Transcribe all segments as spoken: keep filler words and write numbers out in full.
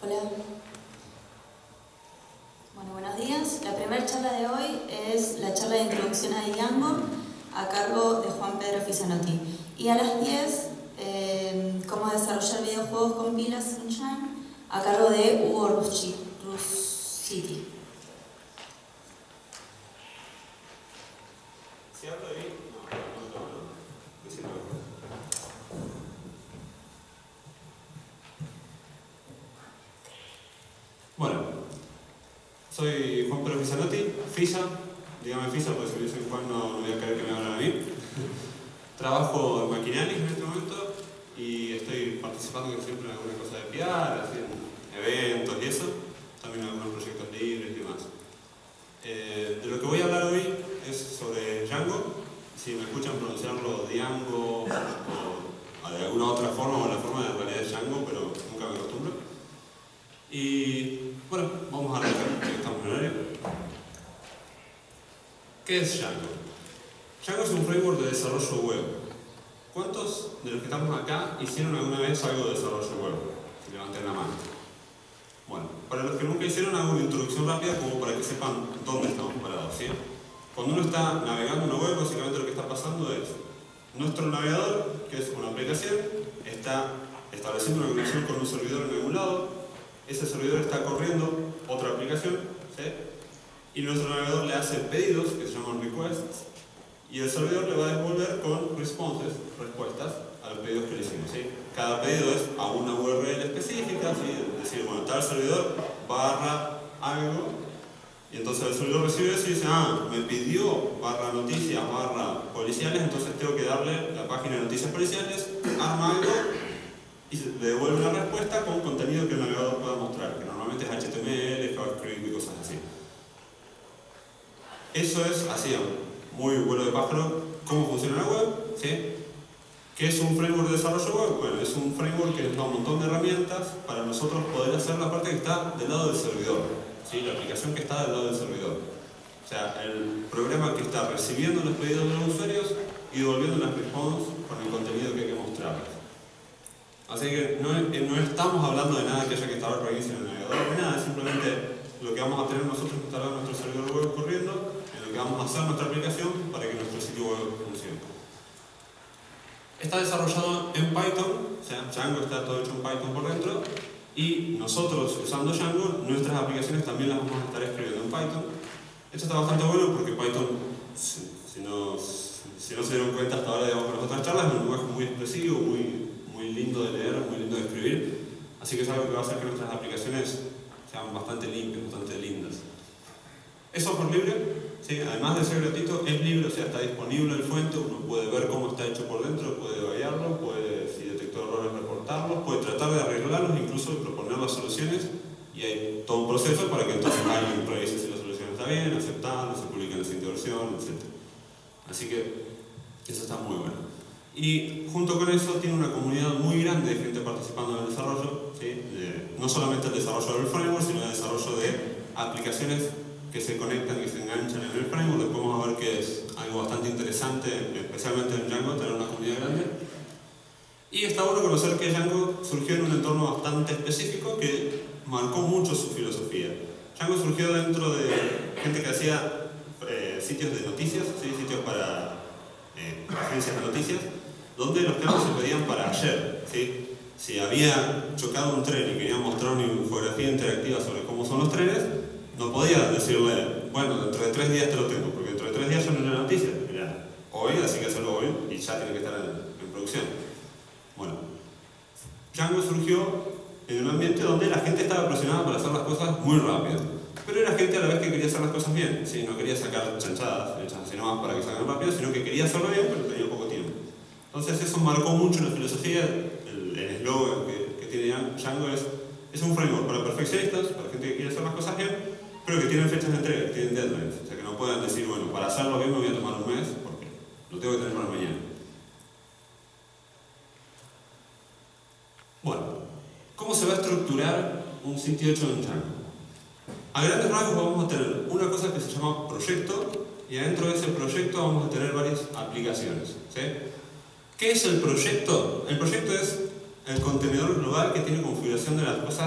Hola. Bueno, buenos días. La primera charla de hoy es la charla de introducción a Django a cargo de Juan Pedro Fisanotti. Y a las diez, eh, cómo desarrollar videojuegos con pilas Sunshine a cargo de Hugo Rusciti. ¿Se habla ahí? No, no, no, no. Decirlo. Bueno, soy Juan Pedro Fisanotti, Fisa, dígame Fisa porque si me dicen Juan no, no voy a creer que me hablan a mí. Trabajo en Maquinalis en este momento y estoy participando siempre en alguna cosa de P R, así en eventos y eso, también en algunos proyectos libres y demás. Eh, de lo que voy a hablar hoy es sobre Django. Si me escuchan pronunciarlo Django o de alguna otra forma, o la forma de realidad es Django, pero nunca me acostumbro. Y bueno, vamos a arrancar, ya que estamos en horario. ¿Qué es Django? Django es un framework de desarrollo web. ¿Cuántos de los que estamos acá hicieron alguna vez algo de desarrollo web? Si levanten la mano. Bueno, para los que nunca hicieron, hago una introducción rápida como para que sepan dónde estamos parados, ¿sí? Cuando uno está navegando en una web, básicamente lo que está pasando es nuestro navegador, que es una aplicación, está estableciendo una conexión con un servidor en algún lado, ese servidor está corriendo otra aplicación, ¿sí? Y nuestro navegador le hace pedidos, que se llaman requests, y el servidor le va a devolver con responses, respuestas, a los pedidos que le hicimos, ¿sí? Cada pedido es a una U R L específica, ¿sí? Es decir, bueno, tal servidor barra algo, y entonces el servidor recibe eso y dice, ah, me pidió barra noticias, barra policiales, entonces tengo que darle la página de noticias policiales, arma algo y le devuelve una respuesta con contenido que el navegador pueda mostrar, que normalmente es H T M L, JavaScript y cosas así. Eso es así, muy vuelo de pájaro, cómo funciona la web, ¿sí? ¿Qué es un framework de desarrollo web? Bueno, es un framework que nos da un montón de herramientas para nosotros poder hacer la parte que está del lado del servidor, ¿sí? La aplicación que está del lado del servidor. O sea, el programa que está recibiendo los pedidos de los usuarios y devolviendo las responses con el contenido que hay que mostrarles. Así que no, no estamos hablando de nada que haya que instalar plugins en el navegador, ni nada, simplemente lo que vamos a tener nosotros instalado en nuestro servidor web corriendo, en lo que vamos a hacer nuestra aplicación para que nuestro sitio web funcione. Está desarrollado en Python, o sea, Django está todo hecho en Python por dentro, y nosotros usando Django, nuestras aplicaciones también las vamos a estar escribiendo en Python. Esto está bastante bueno porque Python, si, si, no, si no se dieron cuenta hasta ahora, digamos, con las otras charlas, es un lenguaje muy expresivo, muy, muy lindo de leer, muy lindo de escribir, así que es algo que va a hacer que nuestras aplicaciones sean bastante limpias, bastante lindas. Es software libre, ¿sí? Además de ser gratuito, es libre, o sea, está disponible el fuente, uno puede ver cómo está hecho por dentro, puede variarlo, puede, si detectó errores, reportarlos, puede tratar de arreglarlos, incluso proponer las soluciones, y hay todo un proceso para que entonces alguien revise si la solución está bien, aceptada, se publique en la siguiente versión, etcétera. Así que eso está muy bueno. Y junto con eso tiene una comunidad muy grande de gente participando en el desarrollo, ¿sí? De, no solamente el desarrollo del framework, sino el desarrollo de aplicaciones que se conectan y se enganchan en el framework. Después vamos a ver que es algo bastante interesante, especialmente en Django, tener una comunidad grande. Y está bueno conocer que Django surgió en un entorno bastante específico que marcó mucho su filosofía. Django surgió dentro de gente que hacía eh, sitios de noticias, ¿sí? Sitios para eh, agencias de noticias, donde los casos se pedían para ayer, ¿sí? Si había chocado un tren y quería mostrar una infografía interactiva sobre cómo son los trenes, no podía decirle, bueno, dentro de tres días te lo tengo, porque dentro de tres días son una noticia. Mira, hoy, así que hacerlo hoy y ya tiene que estar en, en producción. Bueno, Django surgió en un ambiente donde la gente estaba presionada para hacer las cosas muy rápido. Pero era gente a la vez que quería hacer las cosas bien, ¿sí? No quería sacar chanchadas hechas así nomás para que salgan rápido, sino que quería hacerlo bien, pero tenía poco tiempo. Entonces eso marcó mucho la filosofía. El eslogan que, que tiene Django es, es un framework para perfeccionistas, para gente que quiere hacer las cosas bien, pero que tienen fechas de entrega, que tienen deadlines. O sea, que no puedan decir, bueno, para hacerlo bien me voy a tomar un mes, porque lo tengo que tener para mañana. Bueno, ¿cómo se va a estructurar un sitio hecho en Django? A grandes rasgos vamos a tener una cosa que se llama proyecto, y adentro de ese proyecto vamos a tener varias aplicaciones, ¿sí? ¿Qué es el proyecto? El proyecto es el contenedor global que tiene configuración de las cosas que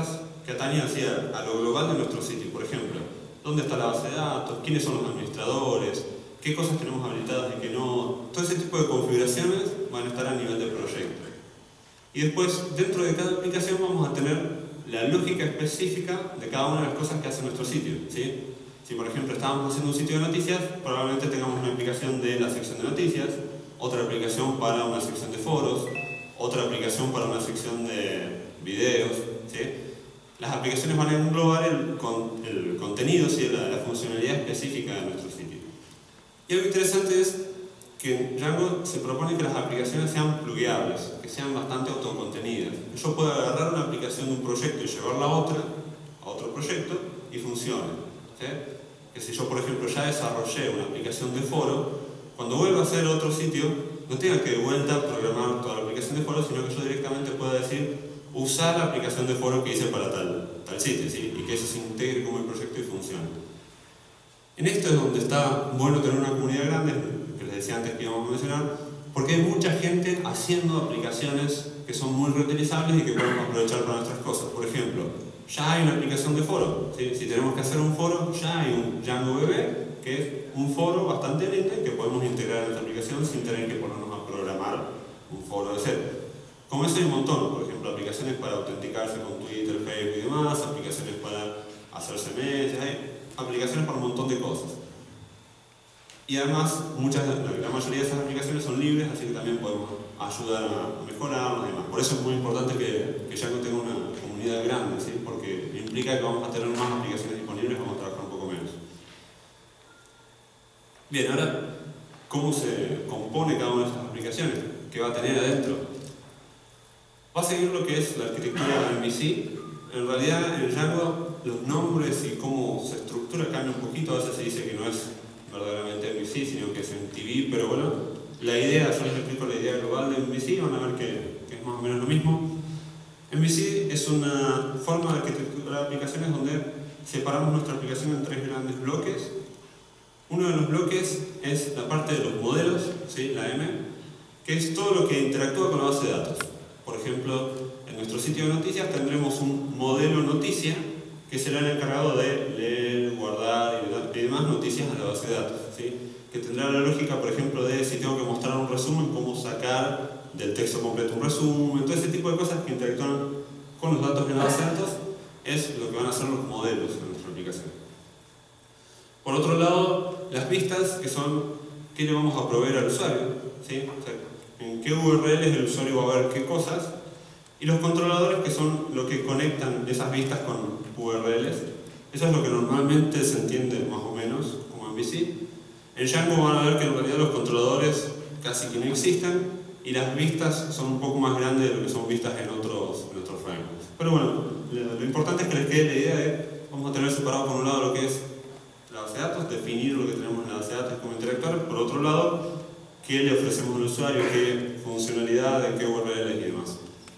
que atañe hacia a lo global de nuestro sitio. Por ejemplo, ¿dónde está la base de datos? ¿Quiénes son los administradores? ¿Qué cosas tenemos habilitadas y qué no? Todo ese tipo de configuraciones van a estar a nivel de proyecto. Y después, dentro de cada aplicación vamos a tener la lógica específica de cada una de las cosas que hace nuestro sitio, ¿sí? Si por ejemplo estábamos haciendo un sitio de noticias, probablemente tengamos una aplicación de la sección de noticias, otra aplicación para una sección de foros, otra aplicación para una sección de videos, ¿sí? Las aplicaciones van a englobar el, con, el contenido, ¿sí? la, la funcionalidad específica de nuestro sitio. Y algo interesante es que en Django se propone que las aplicaciones sean plugueables, que sean bastante autocontenidas. Yo puedo agarrar una aplicación de un proyecto y llevarla a otra, a otro proyecto, y funcione, ¿sí? Que si yo, por ejemplo, ya desarrollé una aplicación de foro, cuando vuelva a hacer otro sitio, no tenga que de vuelta programar toda la aplicación de foro, sino que yo directamente pueda decir, usar la aplicación de foro que hice para tal, tal sitio, ¿sí? Y que eso se integre como el proyecto y funcione. En esto es donde está bueno tener una comunidad grande, que les decía antes que íbamos a mencionar, porque hay mucha gente haciendo aplicaciones que son muy reutilizables y que podemos aprovechar para nuestras cosas. Por ejemplo, ya hay una aplicación de foro, ¿sí? Si tenemos que hacer un foro, ya hay un Django B B, que es un foro bastante lindo que podemos integrar en nuestra aplicación sin tener que ponernos a programar un foro de cero. Como eso hay un montón, por ejemplo, aplicaciones para autenticarse con Twitter, Facebook y demás, aplicaciones para hacer C M S, hay aplicaciones para un montón de cosas. Y además, muchas, la mayoría de esas aplicaciones son libres, así que también podemos ayudar a mejorarlas y demás. Por eso es muy importante que, que Django tenga una comunidad grande, ¿sí? Porque implica que vamos a tener más aplicaciones disponibles, vamos a trabajar un poco menos. Bien, ahora, ¿cómo se compone cada una de esas aplicaciones? ¿Qué va a tener adentro? Va a seguir lo que es la arquitectura M V C. En realidad, en Django, los nombres y cómo se estructura cambian un poquito. A veces se dice que no es verdaderamente M V C, sino que es M T V, pero bueno, la idea, yo les explico la idea global de M V C, van a ver que, que es más o menos lo mismo. M V C es una forma de arquitectura de aplicaciones donde separamos nuestra aplicación en tres grandes bloques. Uno de los bloques es la parte de los modelos, ¿sí? La M, que es todo lo que interactúa con la base de datos. Por ejemplo, en nuestro sitio de noticias tendremos un modelo noticia que será el encargado de leer, guardar y demás noticias a la base de datos, ¿sí? Que tendrá la lógica, por ejemplo, de si tengo que mostrar un resumen, cómo sacar del texto completo un resumen, todo ese tipo de cosas que interactúan con los datos en la base de datos es lo que van a hacer los modelos en nuestra aplicación. Por otro lado, las vistas, que son qué le vamos a proveer al usuario, ¿sí? O sea, en qué U R Ls el usuario va a ver qué cosas, y los controladores, que son lo que conectan esas vistas con U R Ls. Eso es lo que normalmente se entiende más o menos como M V C. En Django van a ver que en realidad los controladores casi que no existen y las vistas son un poco más grandes de lo que son vistas en otros, en otros frameworks. Pero bueno, lo, lo importante es que les quede la idea de vamos a tener separado por un lado lo que es la base de datos, definir lo que tenemos en la base de datos como interactuar, por otro lado, qué le ofrecemos al usuario, qué funcionalidad, qué U R Ls y demás.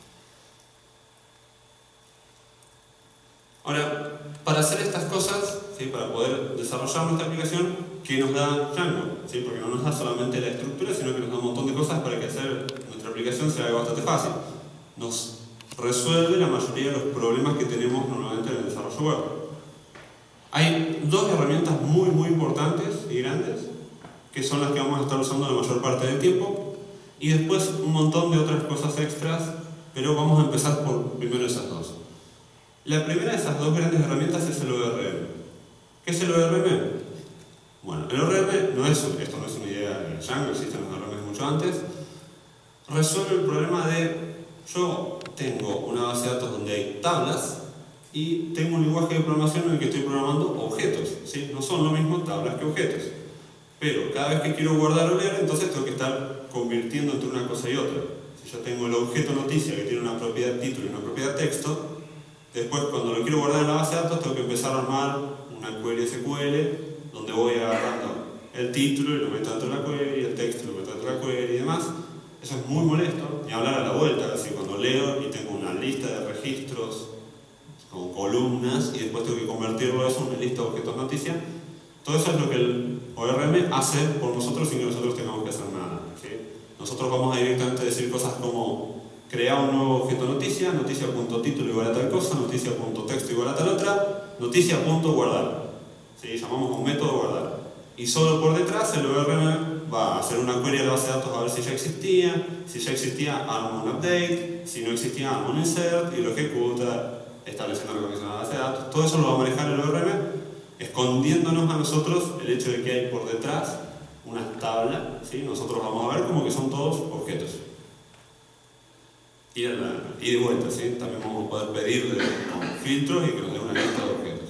Ahora, para hacer estas cosas, ¿sí? Para poder desarrollar nuestra aplicación, ¿qué nos da Django? ¿Sí? Porque no nos da solamente la estructura, sino que nos da un montón de cosas para que hacer nuestra aplicación sea bastante fácil. Nos resuelve la mayoría de los problemas que tenemos normalmente en el desarrollo web. Hay dos herramientas muy muy importantes y grandes, que son las que vamos a estar usando la mayor parte del tiempo, y después un montón de otras cosas extras, pero vamos a empezar por primero esas dos. La primera de esas dos grandes herramientas es el O R M. ¿Qué es el O R M? Bueno, el O R M no es, esto no es una idea de Django, existen los O R Ms mucho antes. Resuelve el problema de, yo tengo una base de datos donde hay tablas y tengo un lenguaje de programación en el que estoy programando objetos, ¿sí? No son lo mismo tablas que objetos. Pero cada vez que quiero guardar o leer, entonces tengo que estar convirtiendo entre una cosa y otra. Si yo tengo el objeto noticia que tiene una propiedad título y una propiedad texto, después, cuando lo quiero guardar en la base de datos, tengo que empezar a armar una query S Q L donde voy agarrando el título y lo meto dentro de la query, el texto lo meto dentro de la query y demás. Eso es muy molesto, ni hablar a la vuelta, así cuando leo y tengo una lista de registros con columnas y después tengo que convertirlo eso en una lista de objetos noticia. Todo eso es lo que el O R M hace por nosotros sin que nosotros tengamos que hacer nada, ¿sí? Nosotros vamos a directamente decir cosas como crea un nuevo objeto noticia, noticia.título igual a tal cosa, noticia.texto igual a tal otra, noticia.guardar. ¿Sí? Llamamos a un método guardar. Y solo por detrás el O R M va a hacer una query a la base de datos a ver si ya existía, si ya existía, arma un update, si no existía, arma un insert y lo ejecuta, estableciendo la conexión a la base de datos. Todo eso lo va a manejar el O R M, escondiéndonos a nosotros el hecho de que hay por detrás una tabla, ¿sí? Nosotros vamos a ver como que son todos objetos. Y de, la, y de vuelta, ¿sí? También vamos a poder pedirle con filtros y que nos dé una lista de objetos.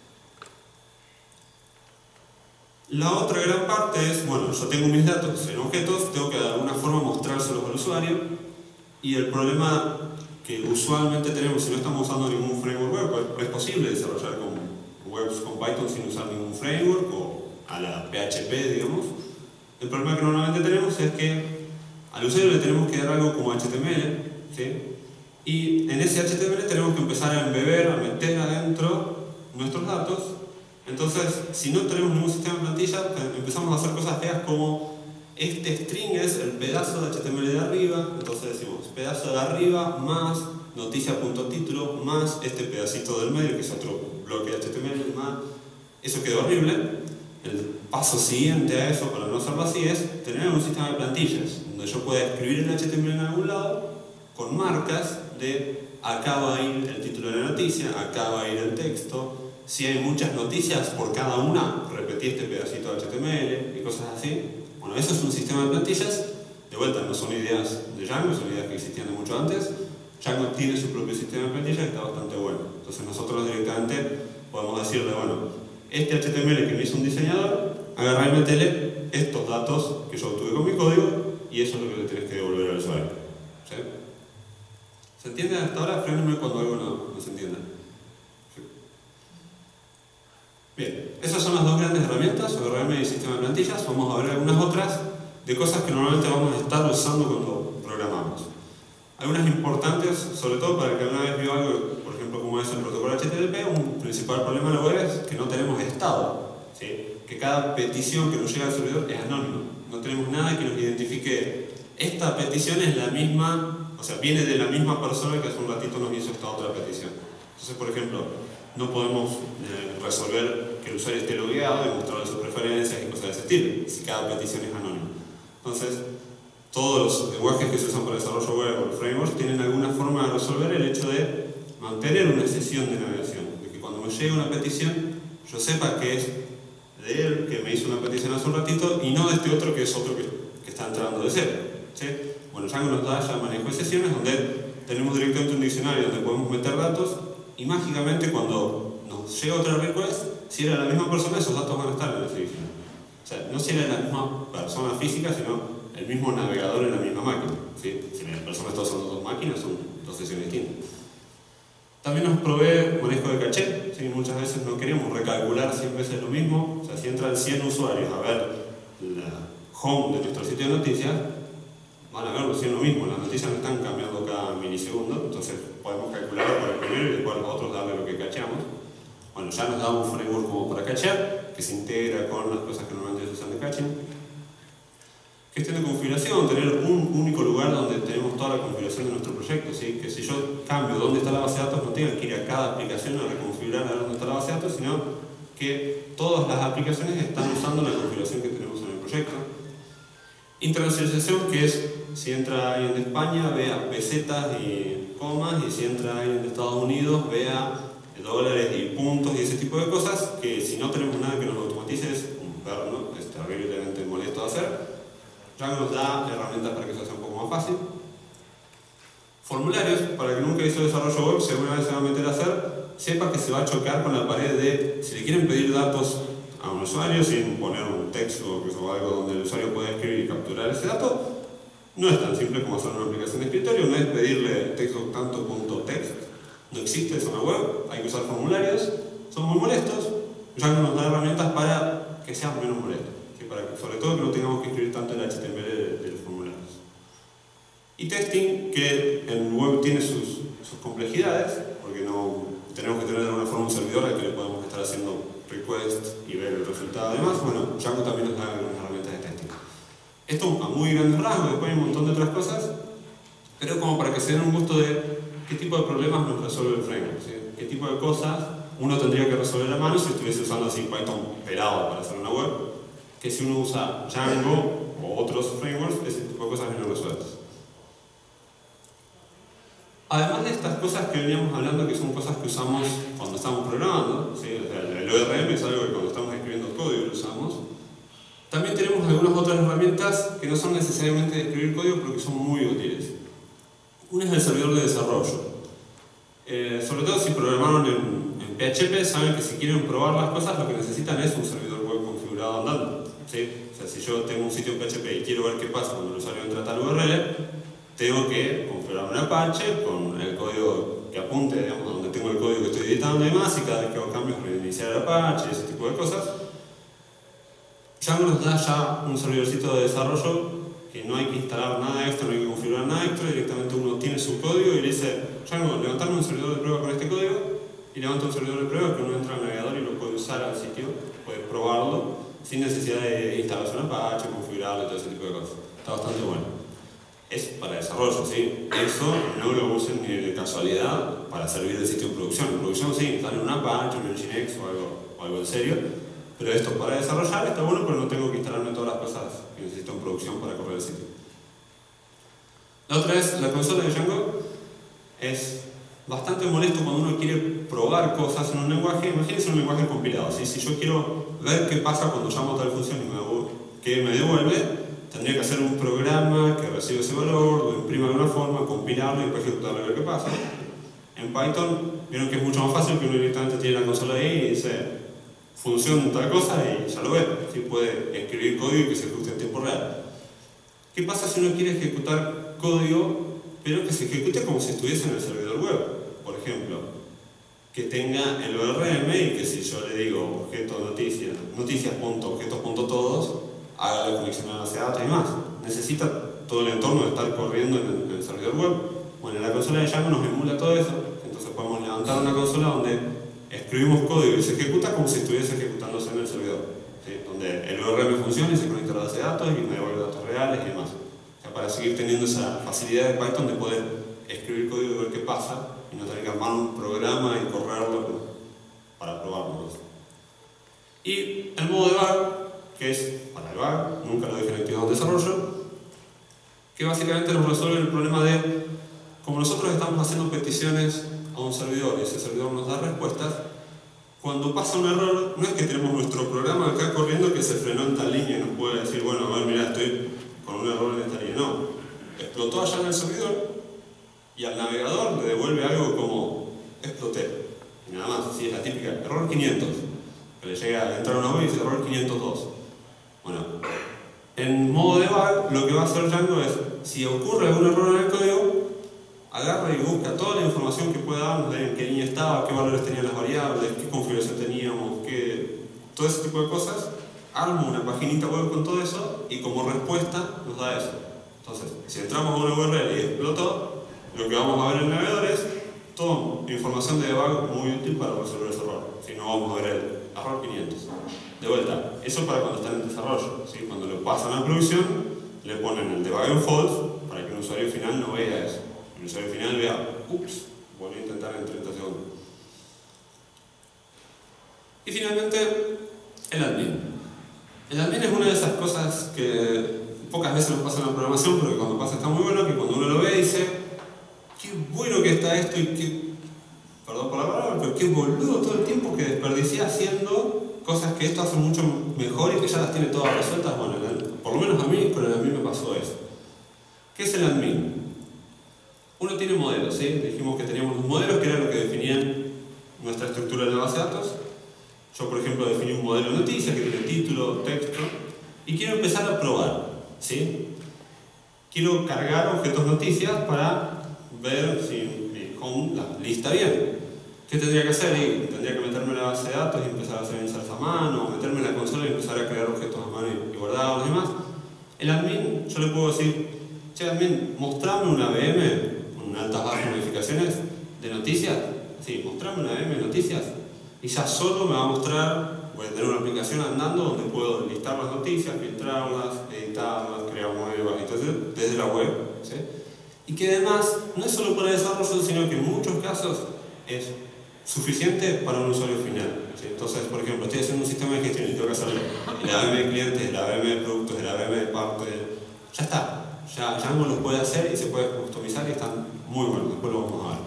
La otra gran parte es, bueno, yo tengo mis datos en objetos, tengo que de alguna forma mostrárselos al usuario, y el problema que usualmente tenemos si no estamos usando ningún framework web, pues es posible desarrollar con webs con Python sin usar ningún framework o a la P H P, digamos. El problema que normalmente tenemos es que al usuario le tenemos que dar algo como H T M L, ¿sí? Y en ese H T M L tenemos que empezar a embeber, a meter adentro nuestros datos. Entonces, si no tenemos ningún sistema de plantilla, empezamos a hacer cosas feas como este string es el pedazo de H T M L de arriba, entonces decimos pedazo de arriba más noticia.título más este pedacito del medio, que es otro bloque de H T M L más. Eso quedó horrible. El paso siguiente a eso, para no hacerlo así, es tener un sistema de plantillas, donde yo pueda escribir el H T M L en algún lado con marcas de acá va a ir el título de la noticia, acá va a ir el texto. Si hay muchas noticias por cada una, repetí este pedacito de H T M L y cosas así. Bueno, eso es un sistema de plantillas. De vuelta, no son ideas de Django, son ideas que existían de mucho antes. Django tiene su propio sistema de plantillas que está bastante bueno. Entonces nosotros directamente podemos decirle, bueno, este H T M L que me hizo un diseñador, agarra y métele estos datos que yo obtuve con mi código y eso es lo que le tienes que devolver al usuario. ¿Sí? ¿Se entiende hasta ahora? Frénenme cuando algo no, no se entienda. Bien, esas son las dos grandes herramientas, O R M y sistema de plantillas. Vamos a ver algunas otras de cosas que normalmente vamos a estar usando cuando programamos. Algunas importantes, sobre todo para el que alguna vez vio algo, por ejemplo, como es el protocolo H T T P, un principal problema de la web es que no tenemos estado, ¿sí? Que cada petición que nos llega al servidor es anónima. No tenemos nada que nos identifique. Esta petición es la misma, o sea, viene de la misma persona que hace un ratito nos hizo esta otra petición. Entonces, por ejemplo, no podemos eh, resolver que el usuario esté logueado y mostrarle sus preferencias y cosas de ese estilo, si cada petición es anónima. Entonces, todos los lenguajes que se usan para desarrollo web o frameworks tienen alguna forma de resolver el hecho de mantener una sesión de navegación, de que cuando me llegue una petición, yo sepa que es de él, que me hizo una petición hace un ratito, y no de este otro que es otro que, que está entrando de cero. ¿Sí? Bueno, Django nos da ya manejo de sesiones donde tenemos directamente un diccionario donde podemos meter datos. Y mágicamente cuando nos llega otra request, si era la misma persona, esos datos van a estar en ese diccionario. O sea, no si era la misma persona física, sino el mismo navegador en la misma máquina. ¿Sí? Si la persona está usando dos máquinas, son dos sesiones distintas. También nos provee manejo de caché. ¿Sí? Muchas veces no queremos recalcular cien veces lo mismo. O sea, si entran cien usuarios a ver la home de nuestro sitio de noticias, van a ver lo mismo, las noticias no están cambiando cada milisegundo, entonces podemos calcularlo por el primero y después los otros darle lo que cacheamos. Bueno, ya nos da un framework como para cachear, que se integra con las cosas que normalmente se usan de caching. Gestión de configuración, tener un único lugar donde tenemos toda la configuración de nuestro proyecto, ¿sí? Que si yo cambio dónde está la base de datos, no tengo que ir a cada aplicación a reconfigurar a ver dónde está la base de datos, sino que todas las aplicaciones están usando la configuración que tenemos en el proyecto. Internacionalización, que es si entra alguien de España, vea pesetas y comas, y si entra alguien de Estados Unidos, vea dólares y puntos y ese tipo de cosas, que si no tenemos nada que nos automatice es un perno, es terriblemente molesto de hacer. Django nos da herramientas para que eso sea un poco más fácil. Formularios, para el que nunca hizo desarrollo web, si alguna vez se va a meter a hacer, sepa que se va a chocar con la pared de, si le quieren pedir datos a un usuario sin poner un texto o algo donde el usuario pueda escribir y capturar ese dato, no es tan simple como hacer una aplicación de escritorio, no es pedirle texto tanto punto text, no existe eso en la web, hay que usar formularios, son muy molestos. Django nos da herramientas para que sean menos molestos, ¿sí? Para que, sobre todo que no tengamos que escribir tanto el H T M L de, de los formularios. Y testing, que en web tiene sus, sus complejidades, porque no tenemos que tener de alguna forma un servidor al que le podemos estar haciendo request y ver el resultado. Además, bueno, Django también nos da algunas herramientas de testing. Esto a muy grandes rasgos, después hay un montón de otras cosas. pero como para que se den un gusto de qué tipo de problemas nos resuelve el framework, ¿sí? Qué tipo de cosas uno tendría que resolver a mano si estuviese usando así Python pelado para hacer una web, que si uno usa Django o otros frameworks, ese tipo de cosas no resueltas. Además de estas cosas que veníamos hablando, que son cosas que usamos cuando estamos programando, ¿sí? O sea, el O R M es algo que cuando estamos escribiendo código lo usamos. También tenemos algunas otras herramientas que no son necesariamente de escribir código, pero que son muy útiles. Una es el servidor de desarrollo. Eh, sobre todo si programaron en, en P H P, saben que si quieren probar las cosas, lo que necesitan es un servidor web configurado andando, ¿sí? O sea, si yo tengo un sitio en P H P y quiero ver qué pasa cuando el usuario entra a tal U R L, tengo que configurar un Apache con el código que apunte, digamos, donde tengo el código que estoy editando y demás, y cada vez que hago cambios reiniciar el Apache, ese tipo de cosas. Django nos da ya un servidorcito de desarrollo que no hay que instalar nada extra, no hay que configurar nada extra, directamente uno tiene su código y le dice: Django, levantarme un servidor de prueba con este código, y levanta un servidor de prueba que uno entra al navegador y lo puede usar al sitio, puede probarlo sin necesidad de instalarse un Apache, configurarlo y todo ese tipo de cosas. Está bastante bueno. Es para desarrollo, ¿sí? Eso no lo usen ni de casualidad para servir de sitio en producción. En producción sí, instalen un Apache, un Nginx o algo, o algo en serio, pero esto para desarrollar está bueno, pero no tengo que instalarme todas las cosas que necesito en producción para correr el sitio. La otra es la consola de Django. Es bastante molesto cuando uno quiere probar cosas en un lenguaje. Imagínense un lenguaje compilado, ¿sí? Si yo quiero ver qué pasa cuando llamo a tal función y me, que me devuelve, tendría que hacer un programa que recibe ese valor, lo imprime de alguna forma, compilarlo y después ejecutarlo y ver qué pasa. En Python vieron que es mucho más fácil, que uno directamente tiene la consola ahí y dice función tal cosa y ya lo ve. ¿Sí? Puede escribir código y que se ejecute en tiempo real. ¿Qué pasa si uno quiere ejecutar código pero que se ejecute como si estuviese en el servidor web? Por ejemplo, que tenga el O R M y que si yo le digo objeto noticias, noticias.objetos.todos, haga la conexión a la base de datos y más. Necesita todo el entorno de estar corriendo en el, en el servidor web. Bueno, en la consola de Django nos emula todo eso, entonces podemos levantar una consola donde escribimos código y se ejecuta como si estuviese ejecutándose en el servidor, ¿sí? Donde el O R M funciona y se conecta a la base de datos y me devuelve datos reales y demás. O sea, para seguir teniendo esa facilidad de Python de poder escribir código y ver qué pasa y no tener que armar un programa y correrlo para probarlo. Y el modo debug, que es para debug, nunca lo dejen activado en desarrollo, que básicamente nos resuelve el problema de, como nosotros estamos haciendo peticiones a un servidor y ese servidor nos da respuestas, cuando pasa un error, no es que tenemos nuestro programa acá corriendo que se frenó en tal línea y nos puede decir, bueno, a ver, mira, estoy con un error en esta línea. No, explotó allá en el servidor y al navegador le devuelve algo como exploté. Y nada más, sí, es la típica, error quinientos. Que le llega a entrar una web y dice error quinientos dos. Bueno, en modo debug lo que va a hacer Django es, si ocurre algún error en el código, agarra y busca toda la información que pueda darnos de en qué línea estaba, qué valores tenían las variables, qué configuración teníamos, qué... todo ese tipo de cosas, arma una paginita web con todo eso y como respuesta nos da eso. Entonces, si entramos a una U R L y explotó, lo que vamos a ver en el navegador es toda información de debug muy útil para resolver ese error. Si no, vamos a ver el error quinientos. De vuelta, eso para cuando están en desarrollo, ¿sí? Cuando lo pasan a producción, le ponen el debug en false para que el usuario final no vea eso. El usuario final vea, ups, voy a intentar en treinta segundos. Y finalmente, el admin. El admin es una de esas cosas que pocas veces nos pasa en la programación, pero que cuando pasa está muy bueno, que cuando uno lo ve dice, qué bueno que está esto y qué, perdón por la palabra, pero qué boludo todo el tiempo que desperdicia haciendo cosas que esto hace mucho mejor y que ya las tiene todas resueltas. Bueno, por lo menos a mí, pero a mí me pasó eso. ¿Qué es el admin? Uno tiene modelos, ¿sí? Dijimos que teníamos los modelos que eran lo que definían nuestra estructura de la base de datos. Yo, por ejemplo, definí un modelo de noticia que tiene título, texto, y quiero empezar a probar, ¿sí? Quiero cargar objetos noticias para ver si mi home la lista bien. ¿Qué tendría que hacer? Y tendría que meterme en la base de datos y empezar a hacer inserts a mano, meterme en la consola y empezar a crear objetos a mano y guardarlos y demás. El admin, yo le puedo decir, che, admin, mostrame una V M con altas bajas modificaciones de noticias. Sí, mostrame una V M de noticias. Y ya solo me va a mostrar, voy a tener una aplicación andando donde puedo listar las noticias, filtrarlas, editarlas, crear nuevas, entonces, desde la web, ¿sí? y que además no es solo para desarrollo, sino que en muchos casos es suficiente para un usuario final. ¿Sí? Entonces, por ejemplo, estoy haciendo un sistema de gestión y tengo que hacer el A B M de clientes, el A B M de productos, el A B M de partes, ya está. Ya Django los puede hacer y se puede customizar y están muy buenos, después lo vamos a ver.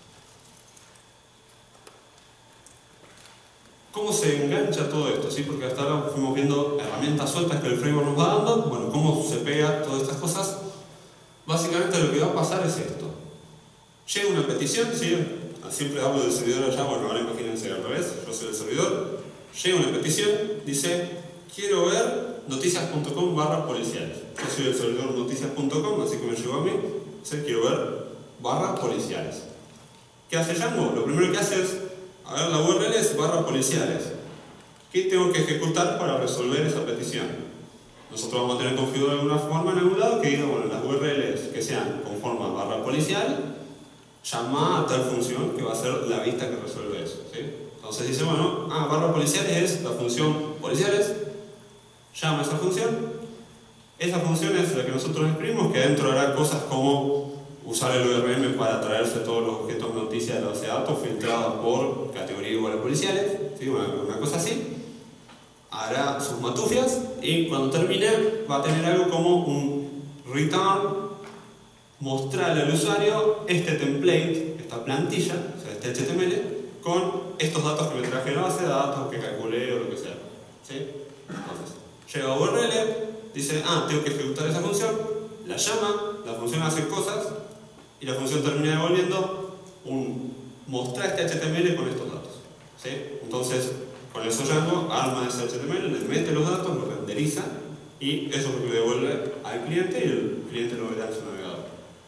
¿Cómo se engancha todo esto? ¿Sí? Porque hasta ahora fuimos viendo herramientas sueltas que el framework nos va dando, bueno, cómo se pega todas estas cosas. Básicamente lo que va a pasar es esto. Llega una petición, ¿sí? Siempre hablo del servidor allá, bueno, ahora imagínense al revés, yo soy el servidor. Llega una petición, dice, quiero ver noticias punto com barra policiales. Yo soy el servidor noticias punto com, así que me llegó a mí, dice, quiero ver barra policiales. ¿Qué hace Django? Lo primero que hace es, a ver, la U R L es barra policiales. ¿Qué tengo que ejecutar para resolver esa petición? Nosotros vamos a tener configurado de alguna forma en algún lado que diga, bueno, las U R Ls que sean con forma barra policial, llama a tal función que va a ser la vista que resuelve eso. ¿Sí? Entonces dice, bueno, ah, barra policiales es la función policiales, llama a esa función. Esa función es la que nosotros escribimos, que adentro hará cosas como usar el O R M para traerse todos los objetos de noticias de la base de datos filtrados por categoría igual a policiales, ¿sí? una, una cosa así. Hará sus matufias y cuando termine va a tener algo como un return, mostrarle al usuario este template, esta plantilla, o sea, este H T M L, con estos datos que me traje en la base de datos, que calculé o lo que sea. ¿Sí? Entonces, llega a U R L, dice, ah, tengo que ejecutar esa función, la llama, la función hace cosas y la función termina devolviendo un mostrar este H T M L con estos datos. ¿Sí? Entonces, con eso Django arma ese H T M L, le mete los datos, lo renderiza y eso es lo que le devuelve al cliente y el cliente lo verá en su navegador.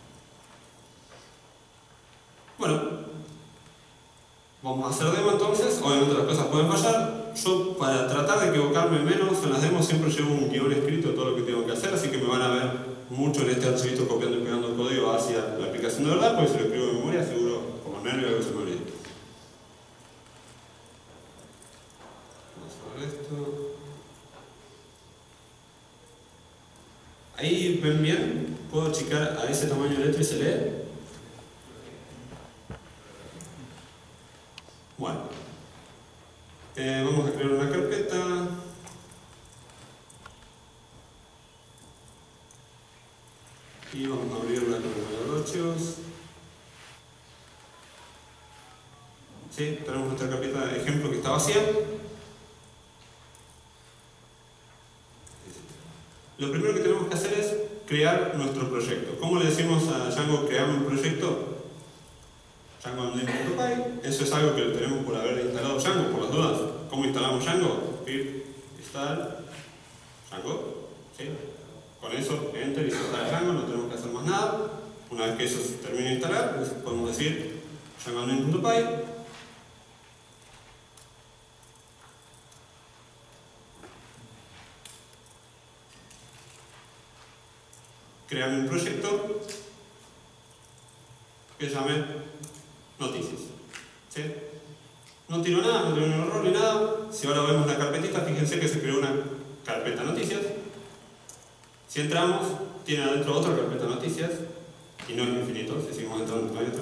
Bueno, vamos a hacer demo entonces. Obviamente las cosas pueden fallar. Yo, para tratar de equivocarme menos en las demos, siempre llevo un guión escrito de todo lo que tengo que hacer, así que me van a ver mucho en este archivito copiando y pegando el código hacia la aplicación de verdad, porque si lo escribo de memoria, seguro, como nervio, algo se me olvida. Vamos a ver esto. Ahí ven bien, puedo achicar a ese tamaño de letra y se lee. Bueno, eh, vamos a crear una carpeta. Y vamos a abrirla con el navegador de archivos. ¿Sí? Tenemos nuestra carpeta de ejemplo que está vacía. Lo primero que tenemos que hacer es crear nuestro proyecto. ¿Cómo le decimos a Django crear un proyecto? Django .py, eso es algo que tenemos por haber instalado Django, por las dudas. ¿Cómo instalamos Django? pip install Django, ¿sí? Con eso, enter y se instala Django, no tenemos que hacer más nada. Una vez que eso se termine de instalar, podemos decir Django.py. Crear un proyecto que se llame noticias. ¿Sí? No tiro nada, no tiene un error ni nada. Si ahora vemos la carpetita, fíjense que se creó una carpeta noticias. Si entramos, tiene adentro otra carpeta noticias y no es infinito, si seguimos entrando todavía.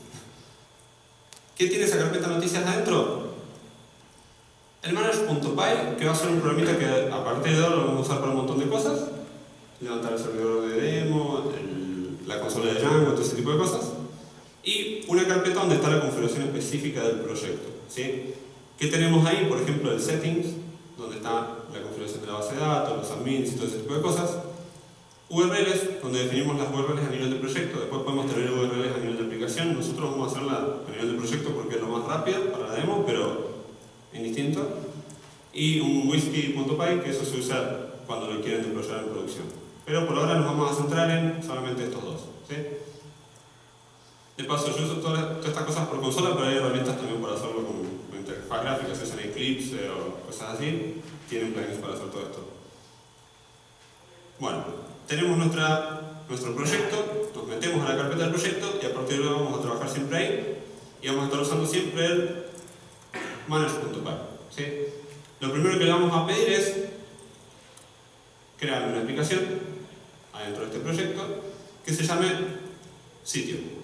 ¿Qué tiene esa carpeta noticias adentro? El manage.py, que va a ser un programita que a partir de ahora lo vamos a usar para un montón de cosas. Levantar el servidor de demo, el, la consola de Django, todo ese tipo de cosas. Y una carpeta donde está la configuración específica del proyecto. ¿Sí? ¿Qué tenemos ahí? Por ejemplo, el settings, donde está la configuración de la base de datos, los admins y todo ese tipo de cosas. U R Ls, donde definimos las U R Ls a nivel de proyecto. Después podemos tener U R Ls a nivel de aplicación. Nosotros vamos a hacerla a nivel de proyecto porque es lo más rápido para la demo, pero indistinto. Y un whisky.py, que eso se usa cuando lo quieren deployar en producción. Pero por ahora nos vamos a centrar en solamente estos dos. ¿Sí? De paso, yo uso todas, todas estas cosas por consola, pero hay herramientas también para hacerlo con, con interfaz gráfica, si usan Eclipse o cosas así, tienen plugins para hacer todo esto. Bueno, tenemos nuestra, nuestro proyecto, nos metemos a la carpeta del proyecto y a partir de ahora vamos a trabajar siempre ahí y vamos a estar usando siempre el manage.py. ¿Sí? Lo primero que le vamos a pedir es crear una aplicación adentro de este proyecto que se llame sitio. De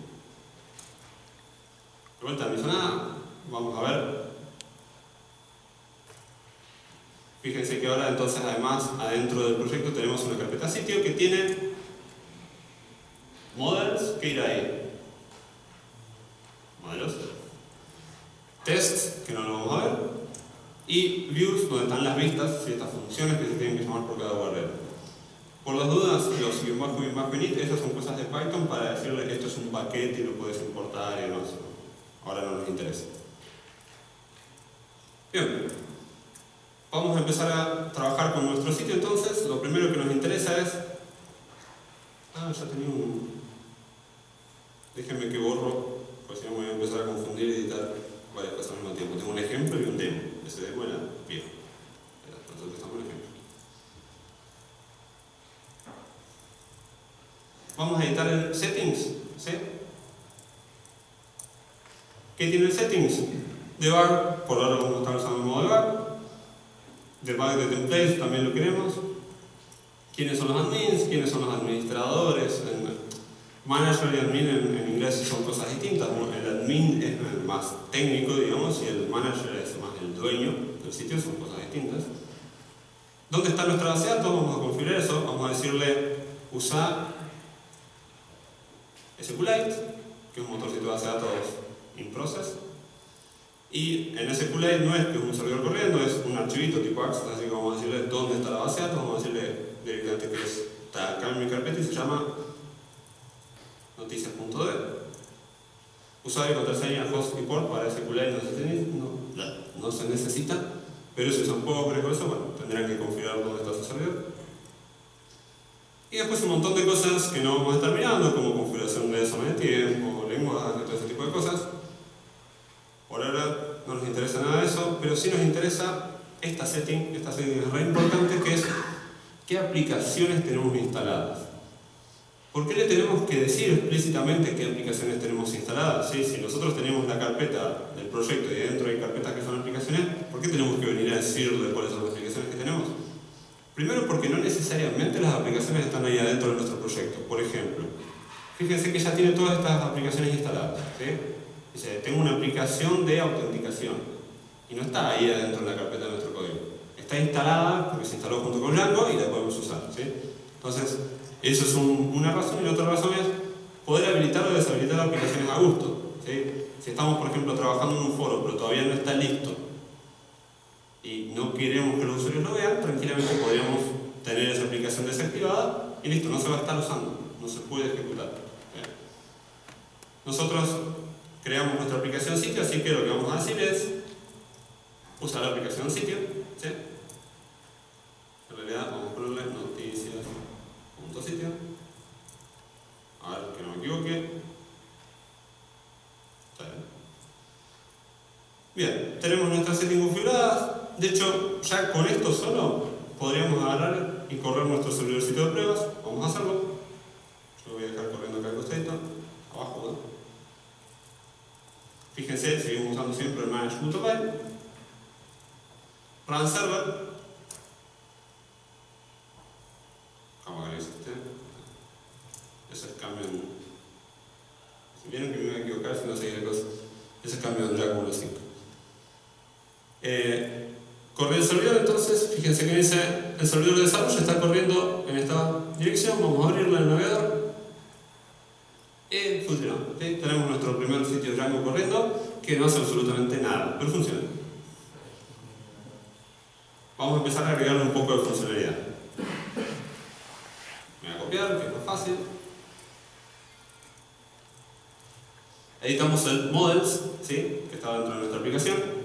vuelta, no hizo nada. Vamos a ver. Fíjense que ahora entonces además adentro del proyecto tenemos una carpeta sitio que tiene models, que irá ahí. Modelos. Tests, que no lo vamos a ver. Y views, donde están las vistas, ¿sí? Estas funciones que se tienen que llamar por cada U R L. Por las dudas, los guión bajo, guión bajo init, esas son cosas de Python para decirle que esto es un paquete y lo puedes importar y demás. Ahora no nos interesa. Bien. Vamos a empezar a trabajar con nuestro sitio entonces. Lo primero que nos interesa es... Ah, ya tenía un... Déjenme que borro, porque si no me voy a empezar a confundir y editar varias cosas al mismo tiempo. Tengo un ejemplo y un demo. Ese demo era viejo. Entonces estamos un ejemplo. Vamos a editar el settings. ¿Sí? ¿Qué tiene el settings? Debug, por ahora vamos a estar usando el modo debug. Debug de templates también lo queremos. ¿Quiénes son los admins? ¿Quiénes son los administradores? El manager y admin en, en inglés son cosas distintas. El admin es el más técnico, digamos, y el manager es más el dueño del sitio, son cosas distintas. ¿Dónde está nuestra base de datos? Vamos a configurar eso. Vamos a decirle usa SQLite, que es un motorcito de base de datos in process. Y en SQLite no es que es un servidor corriendo, es un archivito tipo Access, así que vamos a decirle dónde está la base de datos, vamos a decirle directamente que es, está acá en mi carpeta y se llama noticias.d. Usuario, contraseña, host y port para SQLite no se, no, no se necesita, pero si usan poco con eso, bueno, tendrán que configurar dónde está su servidor. Y después un montón de cosas que no vamos a estar mirando, como configuración de zona de tiempo, lenguaje, todo ese tipo de cosas. Por ahora no nos interesa nada de eso, pero sí nos interesa esta setting, esta setting es re importante, que es qué aplicaciones tenemos instaladas. ¿Por qué le tenemos que decir explícitamente qué aplicaciones tenemos instaladas? ¿Sí? Si nosotros tenemos la carpeta del proyecto y dentro hay carpetas que son aplicaciones, ¿por qué tenemos que venir a decirle cuáles son las aplicaciones que tenemos? Primero porque no necesariamente las aplicaciones están ahí adentro de nuestro proyecto. Por ejemplo, fíjense que ya tiene todas estas aplicaciones instaladas. ¿Sí? Dice, tengo una aplicación de autenticación y no está ahí adentro de la carpeta de nuestro código. Está instalada porque se instaló junto con Django y la podemos usar. ¿Sí? Entonces, eso es un, una razón, y la otra razón es poder habilitar o deshabilitar aplicaciones a gusto. ¿Sí? Si estamos, por ejemplo, trabajando en un foro pero todavía no está listo y no queremos que los usuarios lo vean, tranquilamente podríamos tener esa aplicación desactivada y listo, no se va a estar usando, no se puede ejecutar. ¿Sí? Nosotros creamos nuestra aplicación sitio, así que lo que vamos a decir es usar la aplicación sitio. ¿Sí? En realidad vamos a ponerle noticias.sitio. A ver, que no me equivoque. Está bien. Bien, tenemos nuestra setting configurada. De hecho, ya con esto solo podríamos agarrar y correr nuestro servidorcito de pruebas. Vamos a hacerlo. Yo voy a dejar corriendo acá el costadito, abajo, ¿no? Fíjense, seguimos usando siempre el manage.py. Run server. ¿Cómo que este? Eso es cambio en... Si vieron que me iba a equivocar si no seguía la cosa. Ese es cambio en Django uno punto cinco. Eh, corre el servidor, entonces, fíjense que dice el servidor de desarrollo está corriendo en esta dirección. Vamos a abrirlo en el navegador. Y funciona. ¿Sí? Tenemos nuestro primer sitio Django corriendo que no hace absolutamente nada, pero funciona. Vamos a empezar a agregarle un poco de funcionalidad. Me voy a copiar, que es más fácil. Editamos el models, ¿sí? Que está dentro de nuestra aplicación.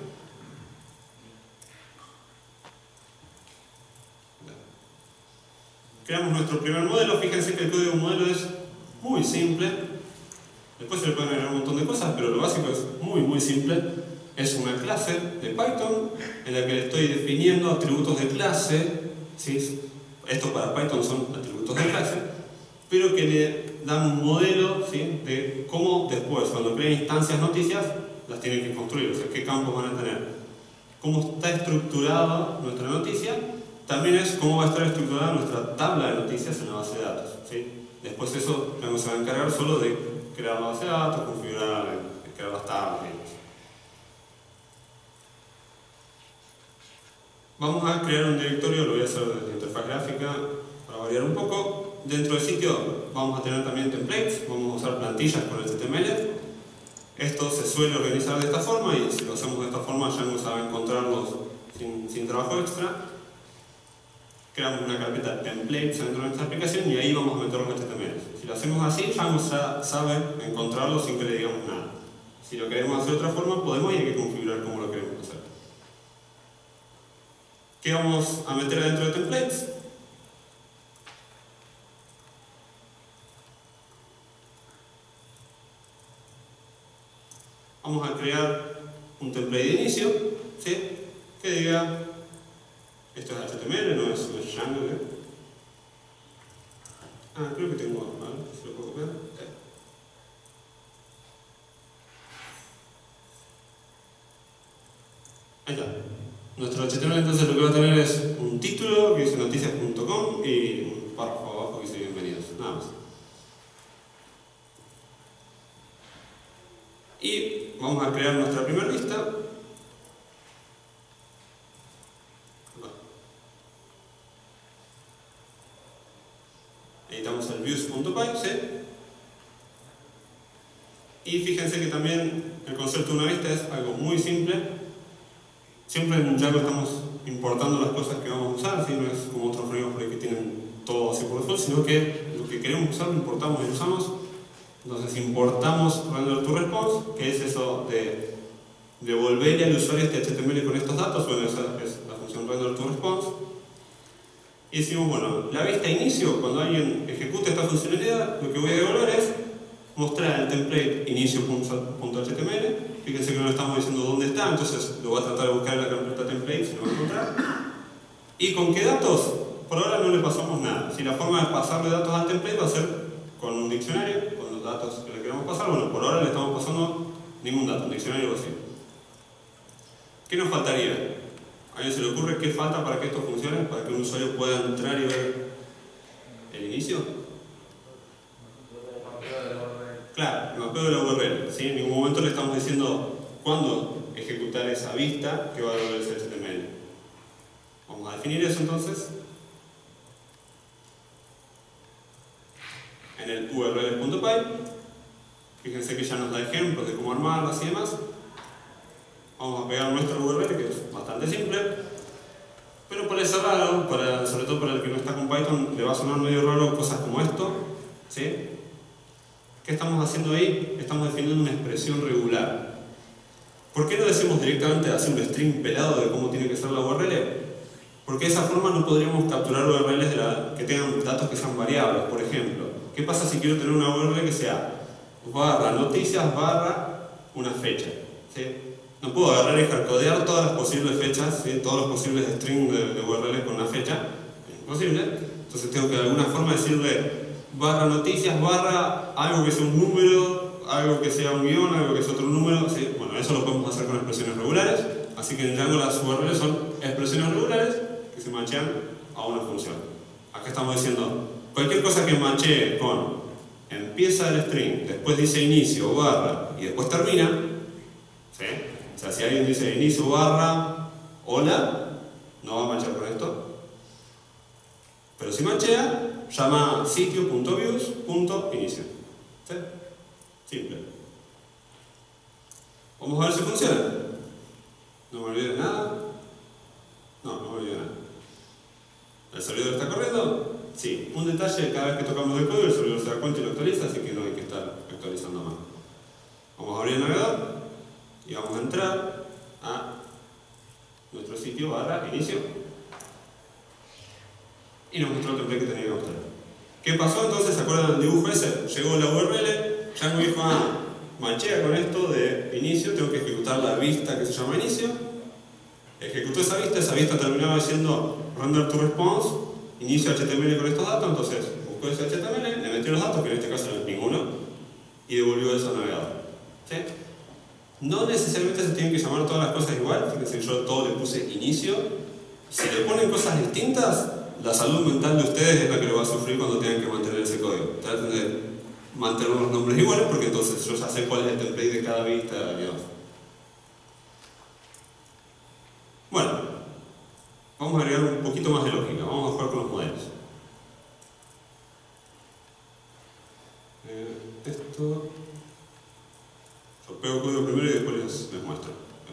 Creamos nuestro primer modelo. Fíjense que el código de un modelo es muy simple. Después se le pueden agregar un montón de cosas, pero lo básico es muy muy simple. Es una clase de Python en la que le estoy definiendo atributos de clase. ¿Sí? Estos para Python son atributos de clase, pero que le dan un modelo, ¿sí? De cómo después, cuando creen instancias noticias, las tienen que construir. O sea, qué campos van a tener. Cómo está estructurada nuestra noticia. También es cómo va a estar estructurada nuestra tabla de noticias en la base de datos. ¿Sí? Después eso se va a encargar solo de crear la base de datos, configurar, crear las tablas y demás. Vamos a crear un directorio, lo voy a hacer desde la interfaz gráfica para variar un poco. Dentro del sitio vamos a tener también templates, vamos a usar plantillas con H T M L. Esto se suele organizar de esta forma y si lo hacemos de esta forma Django sabe encontrarlos sin, sin trabajo extra. Creamos una carpeta templates dentro de nuestra aplicación y ahí vamos a meter los H T M L. Si lo hacemos así, Django sabe encontrarlo sin que le digamos nada. Si lo queremos hacer de otra forma, podemos y hay que configurar cómo lo queremos hacer. ¿Qué vamos a meter dentro de templates? Vamos a crear un template de inicio, ¿sí? Que diga, esto es H T M L, no es, no es Django, ¿eh? Ah, creo que tengo, ¿vale? ¿Se lo puedo copiar? Eh. Ahí está. Nuestro H T M L entonces lo que va a tener es un título que dice noticias punto com y un párrafo abajo que dice bienvenidos, nada más. Y vamos a crear nuestra primera lista. Editamos el views.py, ¿sí? Y fíjense que también el concepto de una vista es algo muy simple. Siempre en Django estamos importando las cosas que vamos a usar, ¿sí? No es como otros frameworks que tienen todo así por default, sino que lo que queremos usar lo importamos y lo usamos. Entonces importamos render to response, que es eso de devolverle al usuario este H T M L con estos datos. Bueno, esa es la función render to response. Y decimos, bueno, la vista inicio, cuando alguien ejecute esta funcionalidad, lo que voy a devolver es mostrar el template inicio.html. Fíjense que no le estamos diciendo dónde está, entonces lo voy a tratar de buscar en la carpeta template, si lo voy a encontrar. ¿Y con qué datos? Por ahora no le pasamos nada. Si la forma de pasarle datos al template va a ser con un diccionario, con los datos que le queremos pasar. Bueno, por ahora le estamos pasando ningún dato, un diccionario vacío. ¿Qué nos faltaría? ¿A alguien se le ocurre qué falta para que esto funcione? Para que un usuario pueda entrar y ver el inicio. Claro, el mapeo de la U R L. ¿Sí? En ningún momento le estamos diciendo cuándo ejecutar esa vista que va a devolver ese H T M L. Vamos a definir eso entonces. En el U R L.py. Fíjense que ya nos da ejemplos de cómo armarlas y demás. Vamos a pegar nuestro U R L, que es bastante simple. Pero parece raro, para, sobre todo para el que no está con Python, le va a sonar medio raro cosas como esto. ¿Sí? ¿Qué estamos haciendo ahí? Estamos definiendo una expresión regular. ¿Por qué no decimos directamente así un string pelado de cómo tiene que ser la U R L? Porque de esa forma no podríamos capturar U R Ls de la, que tengan datos que sean variables. Por ejemplo, ¿qué pasa si quiero tener una U R L que sea barra noticias barra una fecha? ¿Sí? No puedo agarrar y hardcodear todas las posibles fechas, ¿sí? Todos los posibles strings de, de U R L con una fecha. Es imposible. Entonces tengo que de alguna forma decirle barra noticias, barra algo que sea un número, algo que sea un guión, algo que sea otro número, ¿sí? Bueno, eso lo podemos hacer con expresiones regulares, así que en Django las U R Ls son expresiones regulares que se machean a una función. Acá estamos diciendo, cualquier cosa que machee con empieza el string, después dice inicio, barra, y después termina, ¿sí? O sea, si alguien dice inicio, barra, hola, no va a machear con esto. Pero si machea, llama sitio.views.inicio. ¿Sí? Simple. Vamos a ver si funciona. No me olvidé de nada. No, no me olvidé de nada. ¿El servidor está corriendo? Sí. Un detalle, cada vez que tocamos el código, el servidor se da cuenta y lo actualiza, así que no hay que estar actualizando más. Vamos a abrir el navegador y vamos a entrar a nuestro sitio barra inicio. Y nos mostró el template que tenía que mostrar. ¿Qué pasó entonces? ¿Se acuerdan del dibujo ese? Llegó la U R L, Django dijo, ah, machea con esto de inicio, tengo que ejecutar la vista que se llama inicio. Ejecutó esa vista, esa vista terminaba diciendo render to response, inicio H T M L con estos datos, entonces buscó ese H T M L, le metió los datos, que en este caso no es ninguno, y devolvió eso al navegador. ¿Sí? No necesariamente se tienen que llamar todas las cosas igual, fíjense, yo todo le puse inicio. Si le ponen cosas distintas, la salud mental de ustedes es la que lo va a sufrir cuando tengan que mantener ese código. Traten de mantener los nombres iguales, porque entonces yo ya sé cuál es el template de cada vista y demás. Bueno, vamos a agregar un poquito más de lógica, vamos a jugar con los modelos. Eh, esto... Yo pego código primero y después les, les muestro.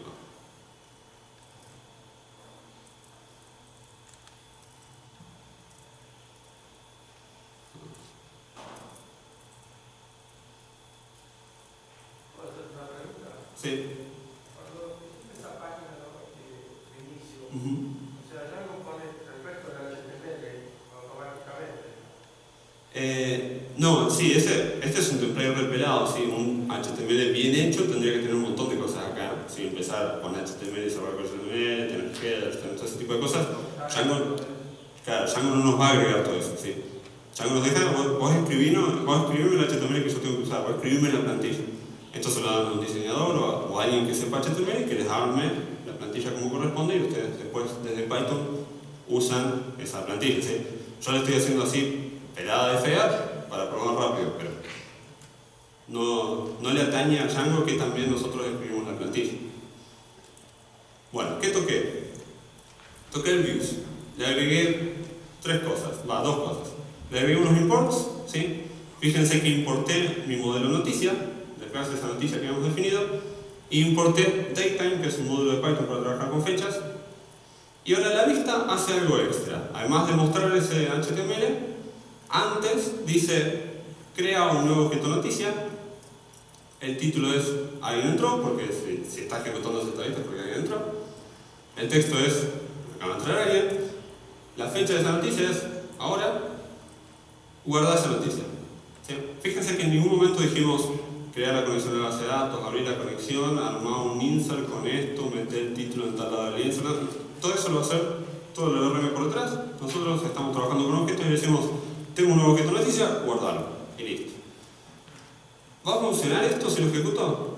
Sí. Cuando hiciste esa página de inicio, Uh-huh. o sea, ya no pone el resto del H T M L automáticamente. Eh, no, sí, ese, este es un template repelado, ¿sí? Un H T M L bien hecho tendría que tener un montón de cosas acá, ¿sí? Empezar con H T M L, cerrar con H T M L, tener headers, tener todo ese tipo de cosas. Django, claro, Django no nos va a agregar todo eso, ¿sí? Django nos deja, vos, vos, escribirme, vos escribirme el H T M L que yo tengo que usar, vos escribirme la plantilla. Esto se lo dan a un diseñador o a, o a alguien que sepa H T M L que les arme la plantilla como corresponde y ustedes después desde Python usan esa plantilla, ¿sí? Yo le estoy haciendo así pelada de fea para probar rápido, pero no, no le atañe a Django que también nosotros escribimos la plantilla. Bueno, ¿qué toqué? Toqué el views. Le agregué tres cosas, va, dos cosas. Le agregué unos imports, ¿sí? Fíjense que importé mi modelo noticia, de clase esa noticia que habíamos definido, y importé datetime, que es un módulo de Python para trabajar con fechas. Y ahora la vista hace algo extra. Además de mostrar ese H T M L, antes dice, crea un nuevo objeto noticia. El título es alguien entró, porque si, si está ejecutando esta vista es porque alguien entró. El texto es, acaba de entrar alguien. La fecha de esa noticia es ahora. Guarda esa noticia. ¿Sí? Fíjense que en ningún momento dijimos crear la conexión a la base de datos, abrir la conexión, armar un insert con esto, meter el título en tal lado del insert. Todo eso lo va a hacer todo el O R M por detrás. Nosotros estamos trabajando con objetos y decimos, tengo un nuevo objeto noticia, guardarlo. Y listo. ¿Va a funcionar esto si lo ejecuto?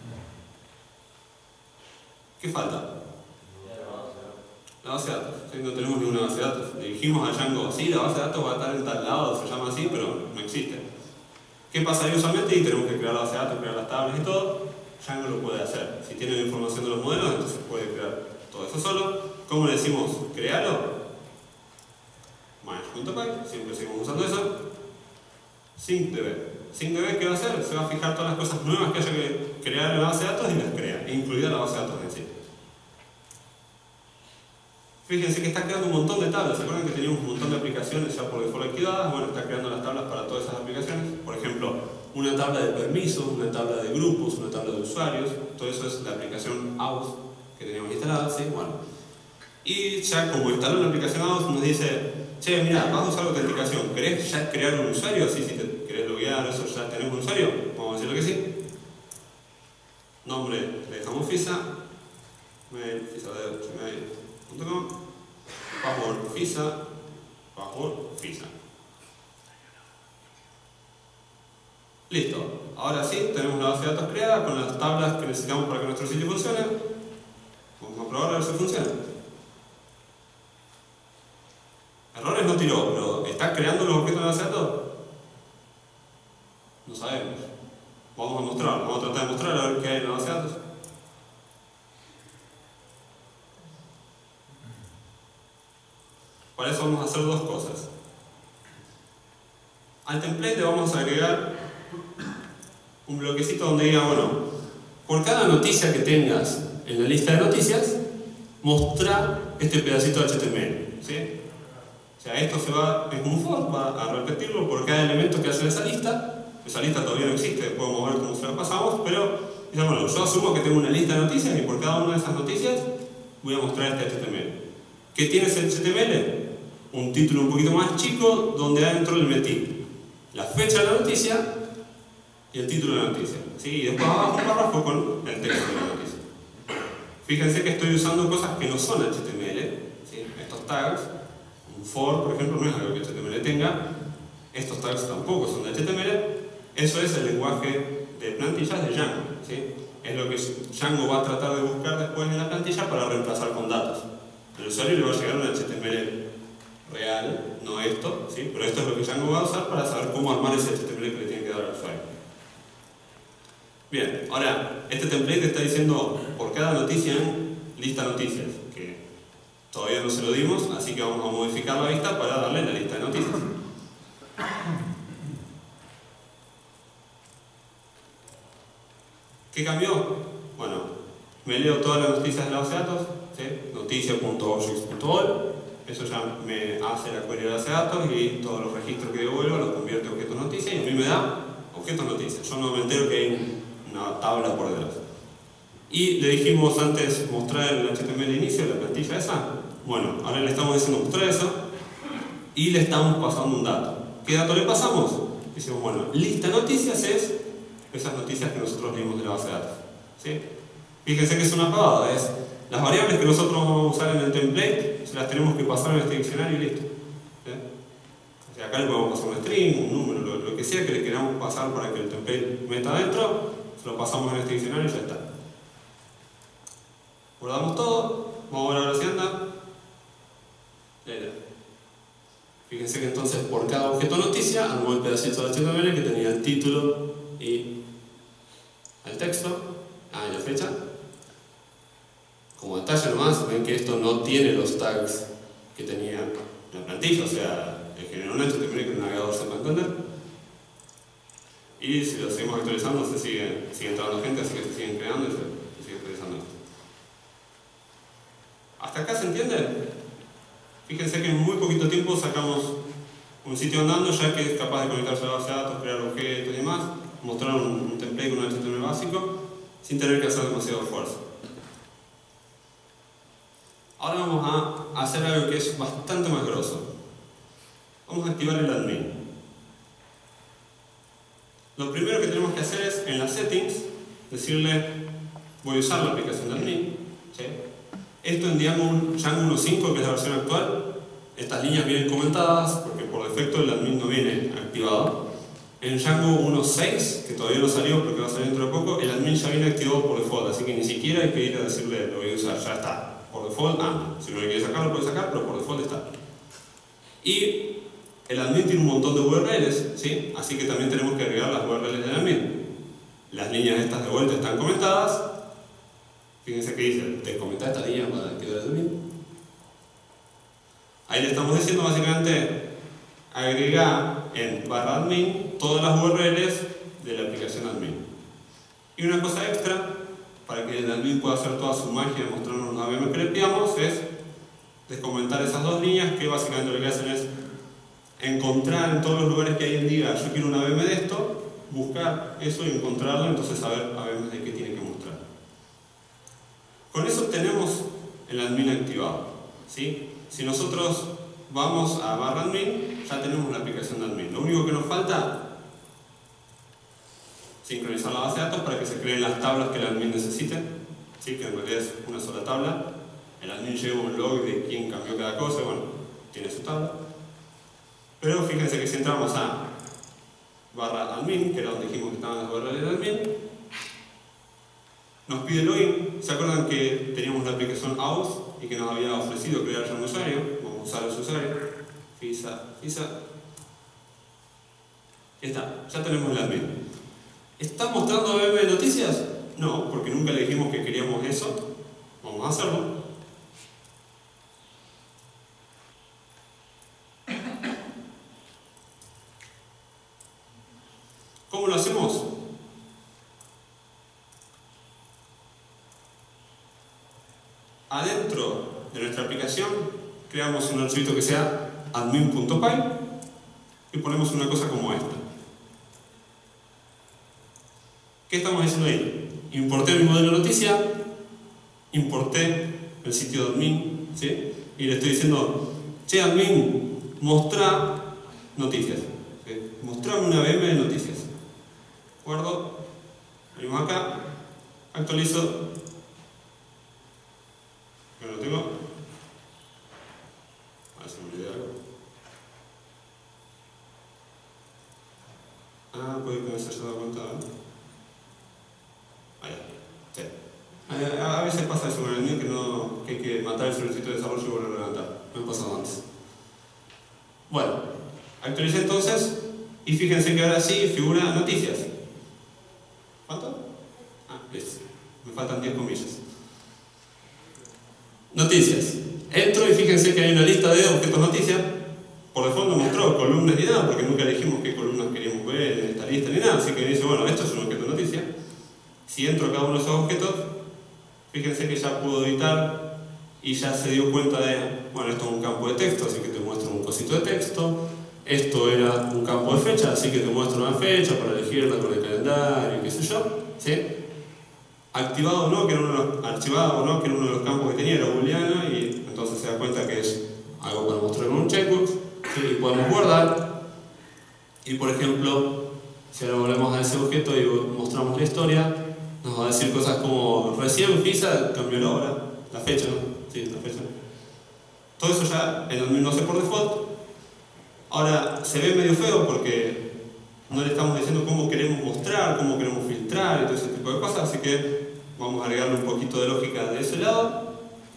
¿Qué falta? La base de datos. ¿Sí? No tenemos ninguna base de datos. Le dijimos a Django, sí, la base de datos va a estar en tal lado, se llama así, pero no existe. ¿Qué pasaría usualmente? Y tenemos que crear la base de datos, crear las tablas y todo. Django lo puede hacer. Si tiene la información de los modelos, entonces puede crear todo eso solo. ¿Cómo le decimos? Crearlo. Manage.py, siempre seguimos usando eso. SyncDB. SyncDB, ¿qué va a hacer? Se va a fijar todas las cosas nuevas que haya que crear en la base de datos y las crea, incluida la base de datos en sí. Fíjense que está creando un montón de tablas. ¿Se acuerdan que teníamos un montón de aplicaciones ya por default activadas? Bueno, está creando las tablas para todas esas aplicaciones. Por ejemplo, una tabla de permisos, una tabla de grupos, una tabla de usuarios. Todo eso es la aplicación Aus que teníamos instalada, ¿sí? Bueno. Y ya como instaló la aplicación Aus nos dice, che, mira, vas a usar autenticación. ¿Querés ya crear un usuario? Así, si te querés loguear, eso ya tenés un usuario. Vamos a decirlo que sí. Nombre, le dejamos FISA. Mail, FISA de gmail punto com. Password, FISA. Password, FISA. Listo. Ahora sí, tenemos la base de datos creada con las tablas que necesitamos para que nuestro sitio funcione. Vamos a probar a ver si funciona. Errores no tiró, pero ¿está creando los objetos de la base de datos? No sabemos. Vamos a mostrar, vamos a tratar de mostrar a ver qué hay en la base de datos. Para eso vamos a hacer dos cosas. Al template le vamos a agregar un bloquecito donde diga, bueno, por cada noticia que tengas en la lista de noticias, mostrar este pedacito de H T M L. ¿Sí? O sea, esto se va, es un for, va a repetirlo por cada elemento que haya en esa lista. Esa lista todavía no existe, podemos ver cómo se la pasamos, pero dice, bueno, yo asumo que tengo una lista de noticias y por cada una de esas noticias voy a mostrar este H T M L. ¿Qué tiene ese H T M L? Un título un poquito más chico donde adentro le metí la fecha de la noticia y el título de la noticia. ¿Sí? Y después abajo un párrafo con el texto de la noticia. Fíjense que estoy usando cosas que no son H T M L. ¿Sí? Estos tags, un for, por ejemplo, no es algo que H T M L tenga. Estos tags tampoco son de H T M L. Eso es el lenguaje de plantillas de Django. ¿Sí? Es lo que Django va a tratar de buscar después en la plantilla para reemplazar con datos. El usuario le va a llegar un H T M L real, no esto, ¿sí? Pero esto es lo que Django va a usar para saber cómo armar ese H T M L que le tiene que dar. dar al usuario. Bien, ahora, este template está diciendo por cada noticia en lista noticias, que todavía no se lo dimos, así que vamos a modificar la vista para darle la lista de noticias. ¿Qué cambió? Bueno, me leo todas las noticias de la base de datos, ¿sí? noticia punto objects punto all, eso ya me hace la query de la base de datos y todos los registros que devuelvo los convierte en objetos noticias y a mí me da objetos noticias. Yo no me entero que hay una tabla por detrás. Y le dijimos antes mostrar el H T M L de inicio, la plantilla esa. Bueno, ahora le estamos diciendo mostrar eso y le estamos pasando un dato. ¿Qué dato le pasamos? Decimos, bueno, lista noticias es esas noticias que nosotros leímos de la base de datos. ¿Sí? Fíjense que es una pavada, es las variables que nosotros vamos a usar en el template, se las tenemos que pasar en este diccionario y listo. ¿Sí? O sea, acá le podemos pasar un string, un número, lo, lo que sea que le queramos pasar para que el template meta adentro, se lo pasamos en este diccionario y ya está. Guardamos todo, vamos a ver ahora si anda. Fíjense que entonces por cada objeto noticia armó el pedacito de H T M L que tenía el título y el texto, ah, y la fecha. Como detalle nomás, ven que esto no tiene los tags que tenía la plantilla, o sea, en general un H T M L que el navegador sepa entender. Y si lo seguimos actualizando, se sigue, sigue entrando gente, así que se siguen creando y se, se sigue actualizando esto. ¿Hasta acá se entiende? Fíjense que en muy poquito tiempo sacamos un sitio andando ya que es capaz de conectarse a la base de datos, crear objetos y demás, mostrar un, un template con un H T M L básico sin tener que hacer demasiado esfuerzo. Ahora vamos a hacer algo que es bastante más grosso. Vamos a activar el admin. Lo primero que tenemos que hacer es en las settings decirle voy a usar la aplicación de admin. ¿Sí? Esto en Django uno punto cinco, que es la versión actual, estas líneas vienen comentadas porque por defecto el admin no viene activado. En Django uno punto seis, que todavía no salió porque va a salir dentro de poco, el admin ya viene activado por default, así que ni siquiera hay que ir a decirle lo voy a usar, ya está. Por default, ah, si no le quiere sacar lo puede sacar, pero por default está. Y el admin tiene un montón de U R Ls, ¿sí? Así que también tenemos que agregar las U R Ls del admin. Las líneas estas de vuelta están comentadas. Fíjense que dice, descomentar esta línea para activar el admin. Ahí le estamos diciendo básicamente agregar en barra admin todas las U R Ls de la aplicación admin. Y una cosa extra, para que el admin pueda hacer toda su magia de mostrarnos una V M que le pidamos, es descomentar esas dos líneas que básicamente lo que hacen es encontrar en todos los lugares que hay en diga yo quiero una V M de esto, buscar eso y encontrarlo, entonces saber a V M de qué tiene que mostrar. Con eso tenemos el admin activado, ¿sí? Si nosotros vamos a barra admin, ya tenemos la aplicación de admin. Lo único que nos falta es sincronizar la base de datos para que se creen las tablas que el admin necesite, ¿sí? Que en realidad es una sola tabla. El admin lleva un log de quién cambió cada cosa, bueno, tiene su tabla. Pero fíjense que si entramos a barra admin, que era donde dijimos que estaban las U R Ls de admin, nos pide login. ¿Se acuerdan que teníamos la aplicación auth y que nos había ofrecido crear ya un usuario? Vamos a usar ese usuario. Fisa, fisa. Ya está, ya tenemos el admin. ¿Está mostrando V M de noticias? No, porque nunca le dijimos que queríamos eso. Vamos a hacerlo. ¿Cómo lo hacemos? Adentro de nuestra aplicación creamos un archivito que sea admin punto py y ponemos una cosa como esta. ¿Qué estamos diciendo ahí? Importé mi modelo de noticia, importé el sitio de admin, ¿sí? Y le estoy diciendo, che admin, mostrá noticias, ¿sí? Mostrame una V M de noticias. Guardo, venimos acá, actualizo, que no lo tengo, a ver si me olvidé algo. Ah, puede que no se haya dado cuenta, ¿no? Ahí, sí. A, a veces pasa eso con el mío que, no, que hay que matar el servicio de desarrollo y volver a levantar. Me ha pasado antes. Bueno, actualicé entonces Y fíjense que ahora sí figura noticias. ¿Cuánto? Ah, listo. Me faltan diez comillas. Noticias. Entro y fíjense que hay una lista de objetos noticias. Por default no mostró columnas ni nada, porque nunca elegimos qué columnas queríamos ver en esta lista ni nada. Así que me dice, bueno, esto es un objeto noticia. Si entro a cada uno de esos objetos, fíjense que ya puedo editar y ya se dio cuenta de, bueno, esto es un campo de texto, así que te muestro un cosito de texto. Esto era un campo de fecha, así que te muestro una fecha para elegirla con el calendario, qué sé yo. ¿Sí? Activado o no, que era uno de los, archivado o no, que era uno de los campos que tenía, era booleano, y entonces se da cuenta que es algo para mostrar en un checkbox. ¿Sí? Y podemos guardar. Y por ejemplo, si ahora volvemos a ese objeto y mostramos la historia, nos va a decir cosas como recién Fisa cambió la hora, la fecha, ¿no? Sí, la fecha. Todo eso ya en admin no sé por default. Ahora se ve medio feo porque no le estamos diciendo cómo queremos mostrar, cómo queremos filtrar y todo ese tipo de cosas, así que vamos a agregarle un poquito de lógica de ese lado.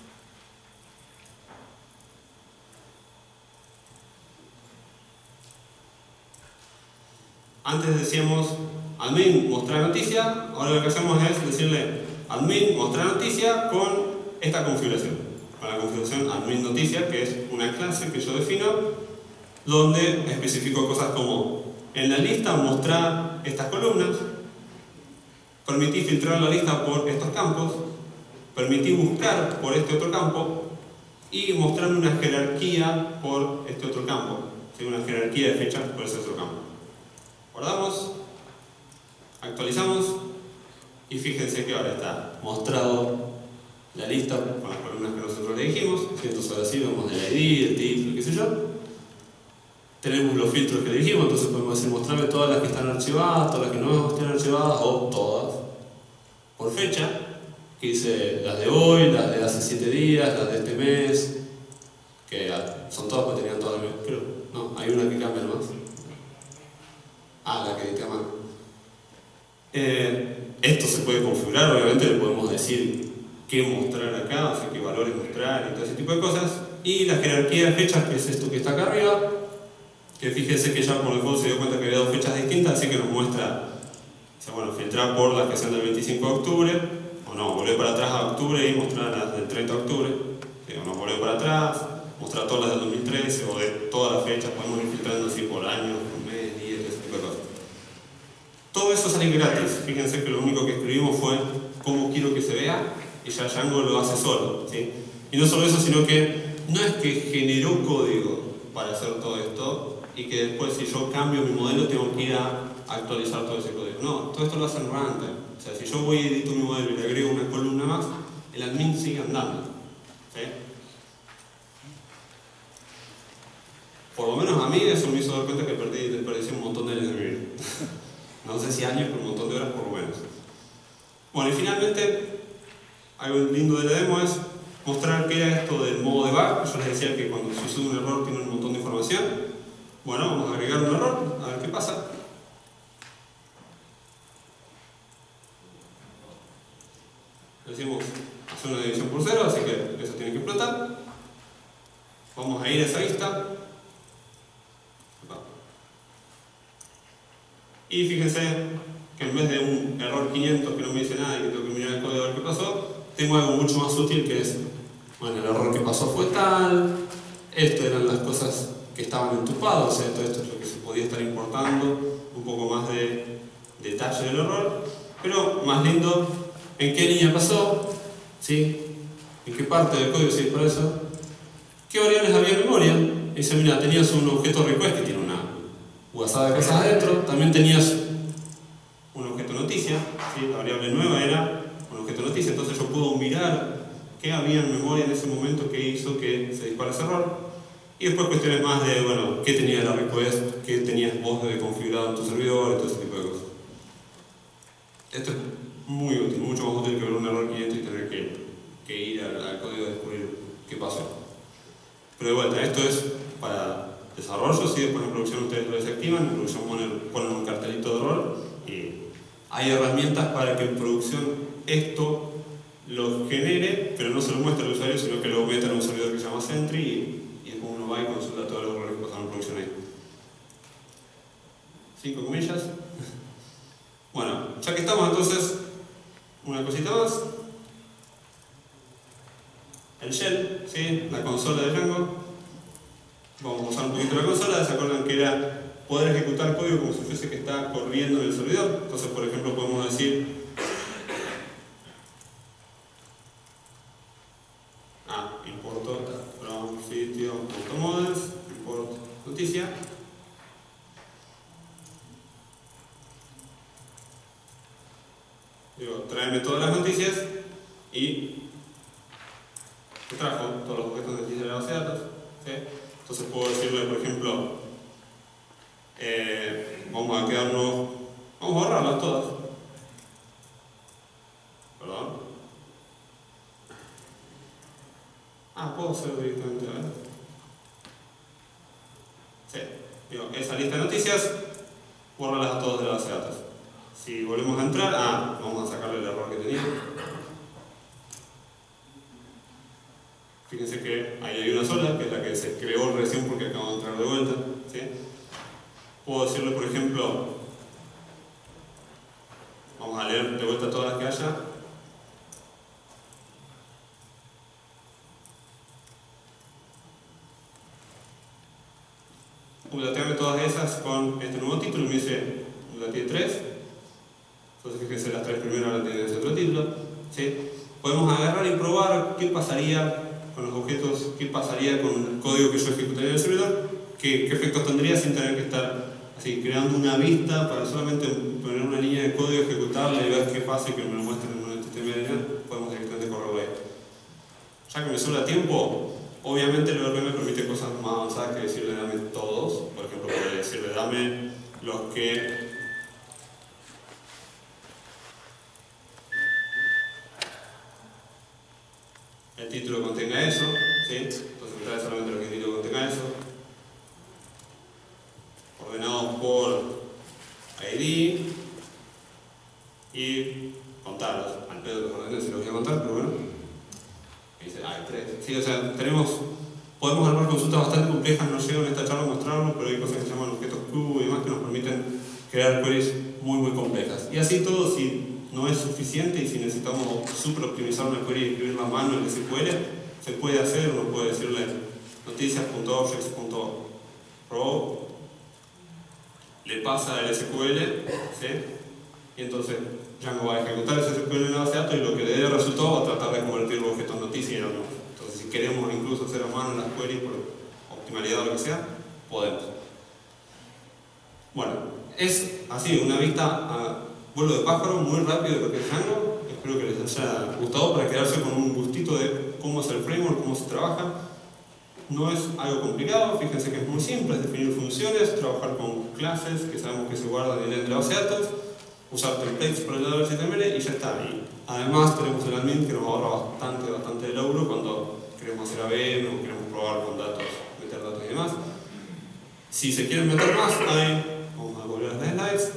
Antes decíamos admin mostrar noticia, ahora lo que hacemos es decirle admin mostrar noticia con esta configuración, con la configuración admin noticia, que es una clase que yo defino donde especifico cosas como en la lista mostrar estas columnas, permití filtrar la lista por estos campos, permití buscar por este otro campo y mostrar una jerarquía por este otro campo, ¿sí? Una jerarquía de fechas por ese otro campo. Guardamos, actualizamos y fíjense que ahora está mostrado la lista con las columnas que nosotros le dijimos. Entonces ahora sí vemos el I D, el título, qué sé yo. Tenemos los filtros que le dijimos, entonces podemos decir mostrarme todas las que están archivadas, todas las que no están archivadas o todas por fecha, que dice las de hoy, las de hace siete días, las de este mes, que son todas porque tenían todas las mes, pero no, hay una que cambia nomás. Ah, la que edité a mano. Eh, esto se puede configurar, obviamente le podemos decir qué mostrar acá, o sea, qué valores mostrar y todo ese tipo de cosas. Y la jerarquía de fechas, que es esto que está acá arriba, que fíjense que ya por default se dio cuenta que había dos fechas distintas, así que nos muestra, o sea, bueno, filtrar por las que sean del veinticinco de octubre, o no, volver para atrás a octubre y mostrar las del treinta de octubre, ¿sí? O no, volver para atrás, mostrar todas las del dos mil trece, o de todas las fechas, podemos ir filtrando así por años, por mes, días, ese tipo de cosas. Todo eso sale gratis, fíjense que lo único que escribimos fue cómo quiero que se vea, y ya Django lo hace solo, ¿sí? Y no solo eso, sino que no es que generó código para hacer todo esto, y que después si yo cambio mi modelo tengo que ir a actualizar todo ese código. No, todo esto lo hace en runtime. O sea, si yo voy y edito mi modelo y le agrego una columna más, el admin sigue andando. ¿Sí? Por lo menos a mí eso me hizo dar cuenta que perdí, desperdicié un montón de años de mi vida. No sé si años, pero un montón de horas por lo menos. Bueno, y finalmente, algo lindo de la demo es mostrar qué era esto del modo debug. Yo les decía que cuando se sube un error tiene un montón de información. Bueno, vamos a agregar un error, a ver qué pasa. Decimos hacer una división por cero, así que eso tiene que explotar. Vamos a ir a esa vista. Y fíjense que en vez de un error quinientos que no me dice nada y que tengo que mirar el código a ver qué pasó, tengo algo mucho más útil que es, bueno, el error que pasó fue tal, esto eran las cosas que estaban entupados, o sea, todo esto es lo que se podía estar importando, un poco más de detalle del error, pero más lindo, en qué línea pasó, ¿sí? En qué parte del código se disparó eso, qué variables había en memoria. Y dice, mira, tenías un objeto request que tiene una guasada de cosas adentro, también tenías un objeto noticia, ¿sí? La variable nueva era un objeto noticia, entonces yo puedo mirar qué había en memoria en ese momento que hizo que se dispara ese error. Y después cuestiones más de, bueno, qué tenía la request, qué tenías vos de configurado en tu servidor y todo ese tipo de cosas. Esto es muy útil, mucho más útil que ver un error quinientos y tener que, que ir al, al código a descubrir qué pasó. Pero de vuelta, esto es para desarrollo, si después en producción ustedes lo desactivan, en producción ponen, ponen un cartelito de error y hay herramientas para que en producción esto lo genere, pero no se lo muestre al usuario, sino que lo meta en un servidor que se llama Sentry y, y después uno va y consulta todos los errores que pasaron en producción ahí. cinco comillas. Bueno, ya que estamos entonces, una cosita más. El shell, ¿sí? La consola de Django. Vamos a usar un poquito la consola. ¿Se acuerdan que era poder ejecutar código como si fuese que está corriendo en el servidor? Entonces, por ejemplo, podemos decir ah, importo from sitio.models, import noticia. Digo, tráeme todas las noticias y te trajo todos los objetos de noticias de la base de datos. ¿Sí? Entonces puedo decirle, por ejemplo, eh, vamos a quedarnos, vamos a borrarlas todas. Perdón. Ah, puedo hacerlo directamente, a ver. Sí, digo, esa lista de noticias, borrarlas a todas de la base de datos. Si volvemos a entrar, ah, vamos a sacarle el error que tenía. Fíjense que ahí hay una sola, que es la que se creó recién porque acabo de entrar de vuelta. ¿Sí? Puedo decirle, por ejemplo, vamos a leer de vuelta todas las que haya. Updatearme todas esas con este nuevo título y me dice update tres. Entonces fíjense, las tres primeras ahora tienen ese otro título. ¿Sí? Podemos agarrar y probar qué pasaría con los objetos, qué pasaría con el código que yo ejecutaría en el servidor, qué, qué efectos tendría sin tener que estar así creando una vista para solamente poner una línea de código, ejecutarla y ver qué pasa y que me lo muestren en un H T M L. Podemos directamente correrlo ahí. Ya que me sobra tiempo, obviamente el O R M me permite cosas más avanzadas que decirle dame todos. Por ejemplo, puede decirle dame los que el título contenga eso, ¿sí? Entonces me trae solamente lo que el título contenga eso. Ordenados por I D y contarlos. Al pedo que los ordené si los voy a contar, pero bueno. Y dice, ah, hay tres. Sí, o sea, tenemos, podemos armar consultas bastante complejas, no llego en esta charla a mostrarlo, pero hay cosas que se llaman objetos Q y demás que nos permiten crear queries muy muy complejas. Y así todo, si no es suficiente y si necesitamos super optimizar una query y escribirla a mano en S Q L, se puede hacer. Uno puede decirle noticias.objects.row, le pasa el S Q L, ¿sí? Y entonces Django va a ejecutar ese S Q L en la base de datos y lo que le dé el resultado va a tratar de convertirlo en objeto en noticia y no. Entonces, si queremos incluso hacer a mano las queries por optimalidad o lo que sea, podemos. Bueno, es así, una vista a vuelo de pájaro muy rápido de lo que es Django. Espero que les haya gustado para quedarse con un gustito de cómo es el framework, cómo se trabaja. No es algo complicado, fíjense que es muy simple, es definir funciones, trabajar con clases que sabemos que se guardan en el de la base de datos, usar templates para el lado del H T M L y ya está. Y además tenemos el admin que nos ahorra bastante, bastante de laburo cuando queremos hacer A B o queremos probar con datos, meter datos y demás. Si se quieren meter más, hay, vamos a volver a las slides.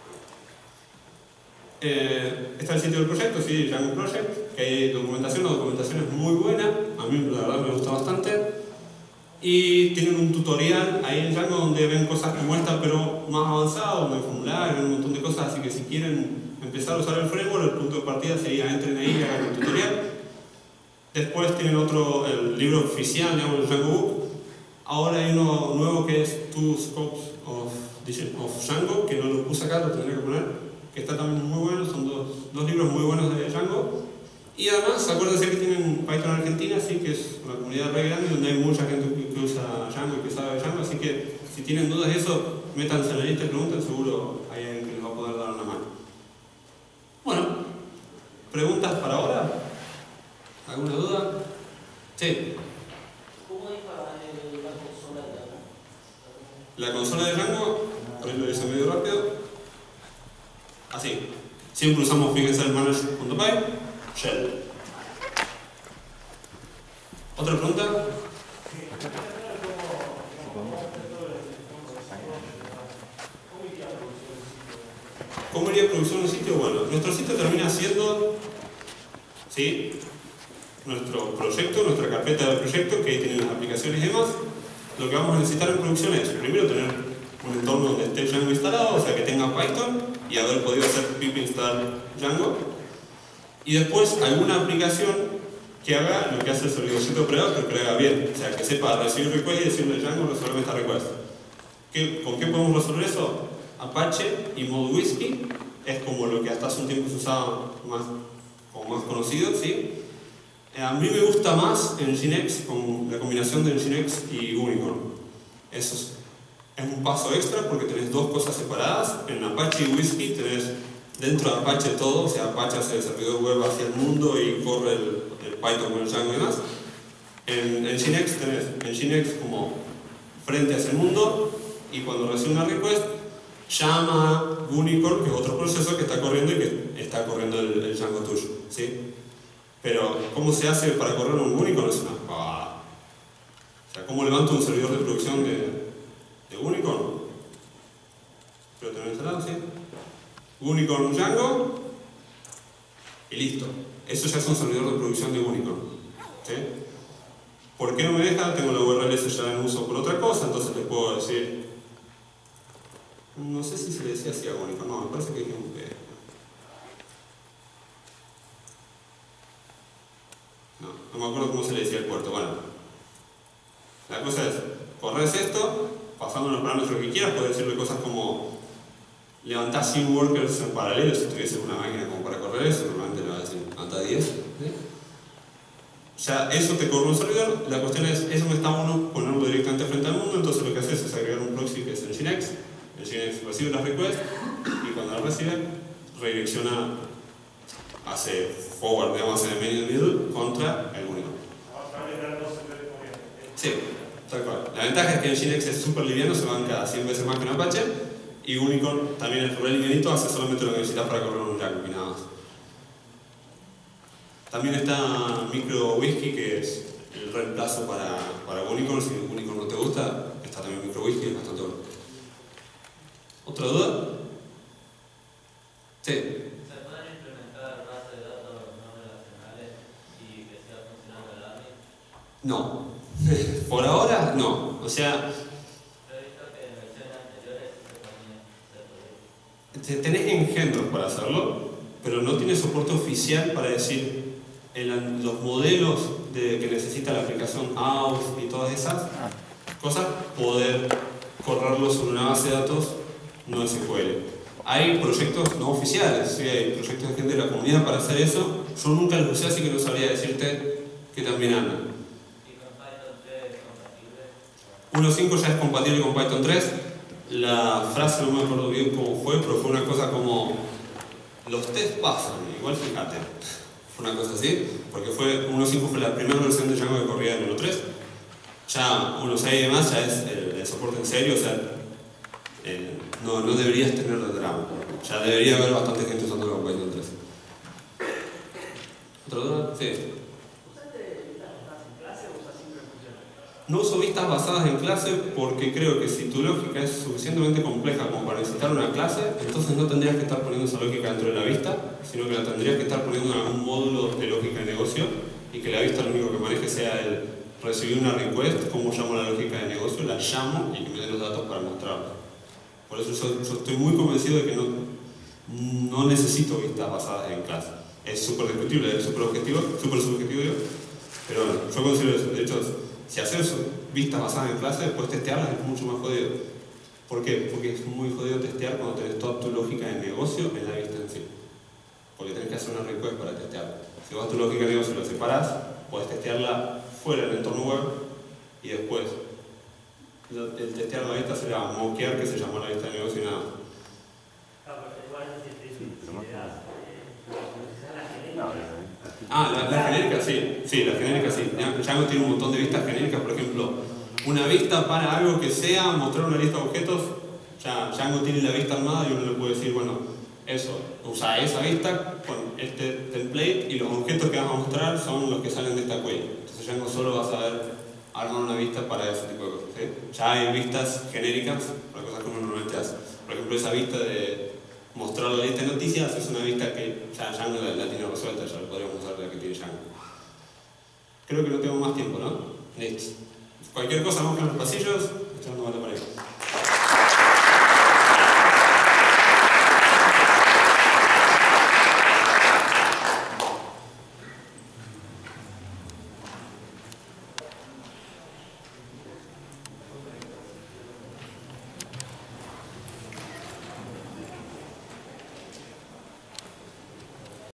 Eh, está el sitio del proyecto, sí, Django Project, que hay documentación, la documentación es muy buena, a mí la verdad me gusta bastante. Y tienen un tutorial ahí en Django donde ven cosas como esta, pero más avanzado, un formulario, un montón de cosas, así que si quieren empezar a usar el framework, el punto de partida sería entren ahí y hagan el tutorial. Después tienen otro, el libro oficial, digamos, el Django Book. Ahora hay uno nuevo que es Two Scopes of, of Django, que no lo puse acá, lo tendré que poner, que está también muy bueno, son dos, dos libros muy buenos de Django. Y además, acuérdense que tienen Python Argentina, así que es una comunidad re grande donde hay mucha gente que, que usa Django y que sabe Django, así que si tienen dudas de eso, métanse en la lista y pregunten, seguro hay alguien que les va a poder dar una mano. Bueno, ¿preguntas para ahora? ¿Alguna duda? Sí. ¿Cómo es para la consola de Django? La consola de Django, por ahí lo hice medio rápido. Así. Siempre usamos, fíjense, el manager.py. Shell. ¿Otra pregunta? ¿Cómo iría a producción un sitio? Bueno, nuestro sitio termina siendo, ¿sí?, nuestro proyecto, nuestra carpeta de proyecto, que ahí tienen las aplicaciones y demás. Lo que vamos a necesitar en producción es, primero, tener un entorno donde esté Django instalado, o sea que tenga Python, y haber podido hacer pip install Django. Y después alguna aplicación que haga lo que hace el servidorcito operador, pero que lo haga bien. O sea, que sepa recibir request y decirle Django resolver esta request. ¿Qué, ¿Con qué podemos resolver eso? Apache y ModeWhiskey es como lo que hasta hace un tiempo se usaba más, como más conocido, ¿sí? A mí me gusta más Nginx con la combinación de Nginx y Unicorn. Eso es, es un paso extra porque tenés dos cosas separadas. En Apache y Whiskey tenés dentro de Apache todo, o sea, Apache hace el servidor web hacia el mundo y corre el, el Python con el Django y demás. En, en Nginx tenés Nginx como frente hacia el mundo y cuando recibe una request llama Unicorn, que es otro proceso que está corriendo y que está corriendo el, el Django tuyo, ¿sí? Pero, ¿cómo se hace para correr un Unicorn? Es una pavada. O sea, ¿cómo levanto un servidor de producción de, de Unicorn? Pero tener instalado, ¿sí? Unicorn Django y listo. Eso ya es un servidor de producción de Unicorn, ¿sí? ¿Por qué no me deja? Tengo la U R L S ya en uso por otra cosa, entonces les puedo decir... No sé si se le decía así a Unicorn, no, me parece que dije un P. No, no me acuerdo cómo se le decía al puerto. Bueno, la cosa es, corres esto, pasando los parámetros que quieras, puedes decirle cosas como levantar sim workers en paralelo, si tuviese una máquina como para correr eso, normalmente le va a decir hasta diez. ¿Sí? Ya eso te corre un servidor, la cuestión es, eso no está bueno ponerlo directamente frente al mundo, entonces lo que haces es agregar un proxy que es Nginx. Nginx recibe las requests y cuando las recibe, redirecciona, hace forward, digamos, en el medio middle contra el Unicorn. Sí, tal cual. La ventaja es que Nginx es súper liviano, se banca cien veces más que un Apache, y Unicorn también es re livianito, hace solamente lo que necesitas para correr un Django y nada más. También está MicroWhiskey, que es el reemplazo para, para Unicorn. Si Unicorn no te gusta, está también MicroWhiskey, es bastante bueno. ¿Otra duda? Sí. ¿Se pueden implementar bases de datos no relacionales y que siga funcionando el A P I? No. Por ahora, no. O sea... Pero he visto que en versiones anteriores se podía. Tenés engendros para hacerlo, pero no tiene soporte oficial para decir el, los modelos de, que necesita la aplicación A U S y todas esas cosas, poder correrlos sobre una base de datos no S Q L. Hay proyectos no oficiales, ¿sí? Hay proyectos de gente de la comunidad para hacer eso. Yo nunca los usé, así que no sabría decirte que también andan. ¿Y con Python tres es compatible? uno punto cinco ya es compatible con Python tres. La frase no me acuerdo bien cómo fue, pero fue una cosa como los test pasan, igual fíjate. Fue una cosa así, porque fue uno punto cinco fue la primera versión de Django que corría en uno punto tres. Ya uno punto seis y demás ya es el, el soporte en serio, o sea, eh, no, no deberías tener drama. Ya debería haber bastante gente usando con Python tres. ¿Otra duda? Sí. No uso vistas basadas en clase porque creo que si tu lógica es suficientemente compleja como para necesitar una clase, entonces no tendrías que estar poniendo esa lógica dentro de la vista, sino que la tendrías que estar poniendo en algún módulo de lógica de negocio y que la vista lo único que maneje sea el recibir una request, cómo llamo la lógica de negocio, la llamo y que me den los datos para mostrarla. Por eso yo, yo estoy muy convencido de que no, no necesito vistas basadas en clase. Es súper discutible, es súper objetivo, súper subjetivo, digo, pero bueno, yo considero eso. De hecho, si haces vistas basadas en clase, después testearlas es mucho más jodido. ¿Por qué? Porque es muy jodido testear cuando tenés toda tu lógica de negocio en la vista en sí. Porque tenés que hacer una request para testearla. Si vos tu lógica de negocio la separás, podés testearla fuera del entorno web y después el testear la vista será moquear, que se llama la vista de negocio y nada. Ah, la, la genérica sí, sí, la genérica sí. Django tiene un montón de vistas genéricas, por ejemplo, una vista para algo que sea mostrar una lista de objetos. Ya Django tiene la vista armada y uno le puede decir, bueno, eso, usa esa vista con este template y los objetos que vas a mostrar son los que salen de esta query. Entonces Django solo va a saber armar una vista para ese tipo de cosas, ¿sí? Ya hay vistas genéricas para cosas que uno normalmente hace. Por ejemplo, esa vista de mostrar la lista de noticias es una vista que ya Django la, la tiene resuelta, ya lo podríamos usar la que tiene Django. Creo que no tengo más tiempo, ¿no? Listo. Cualquier cosa, vamos con los pasillos, echando mate para ahí.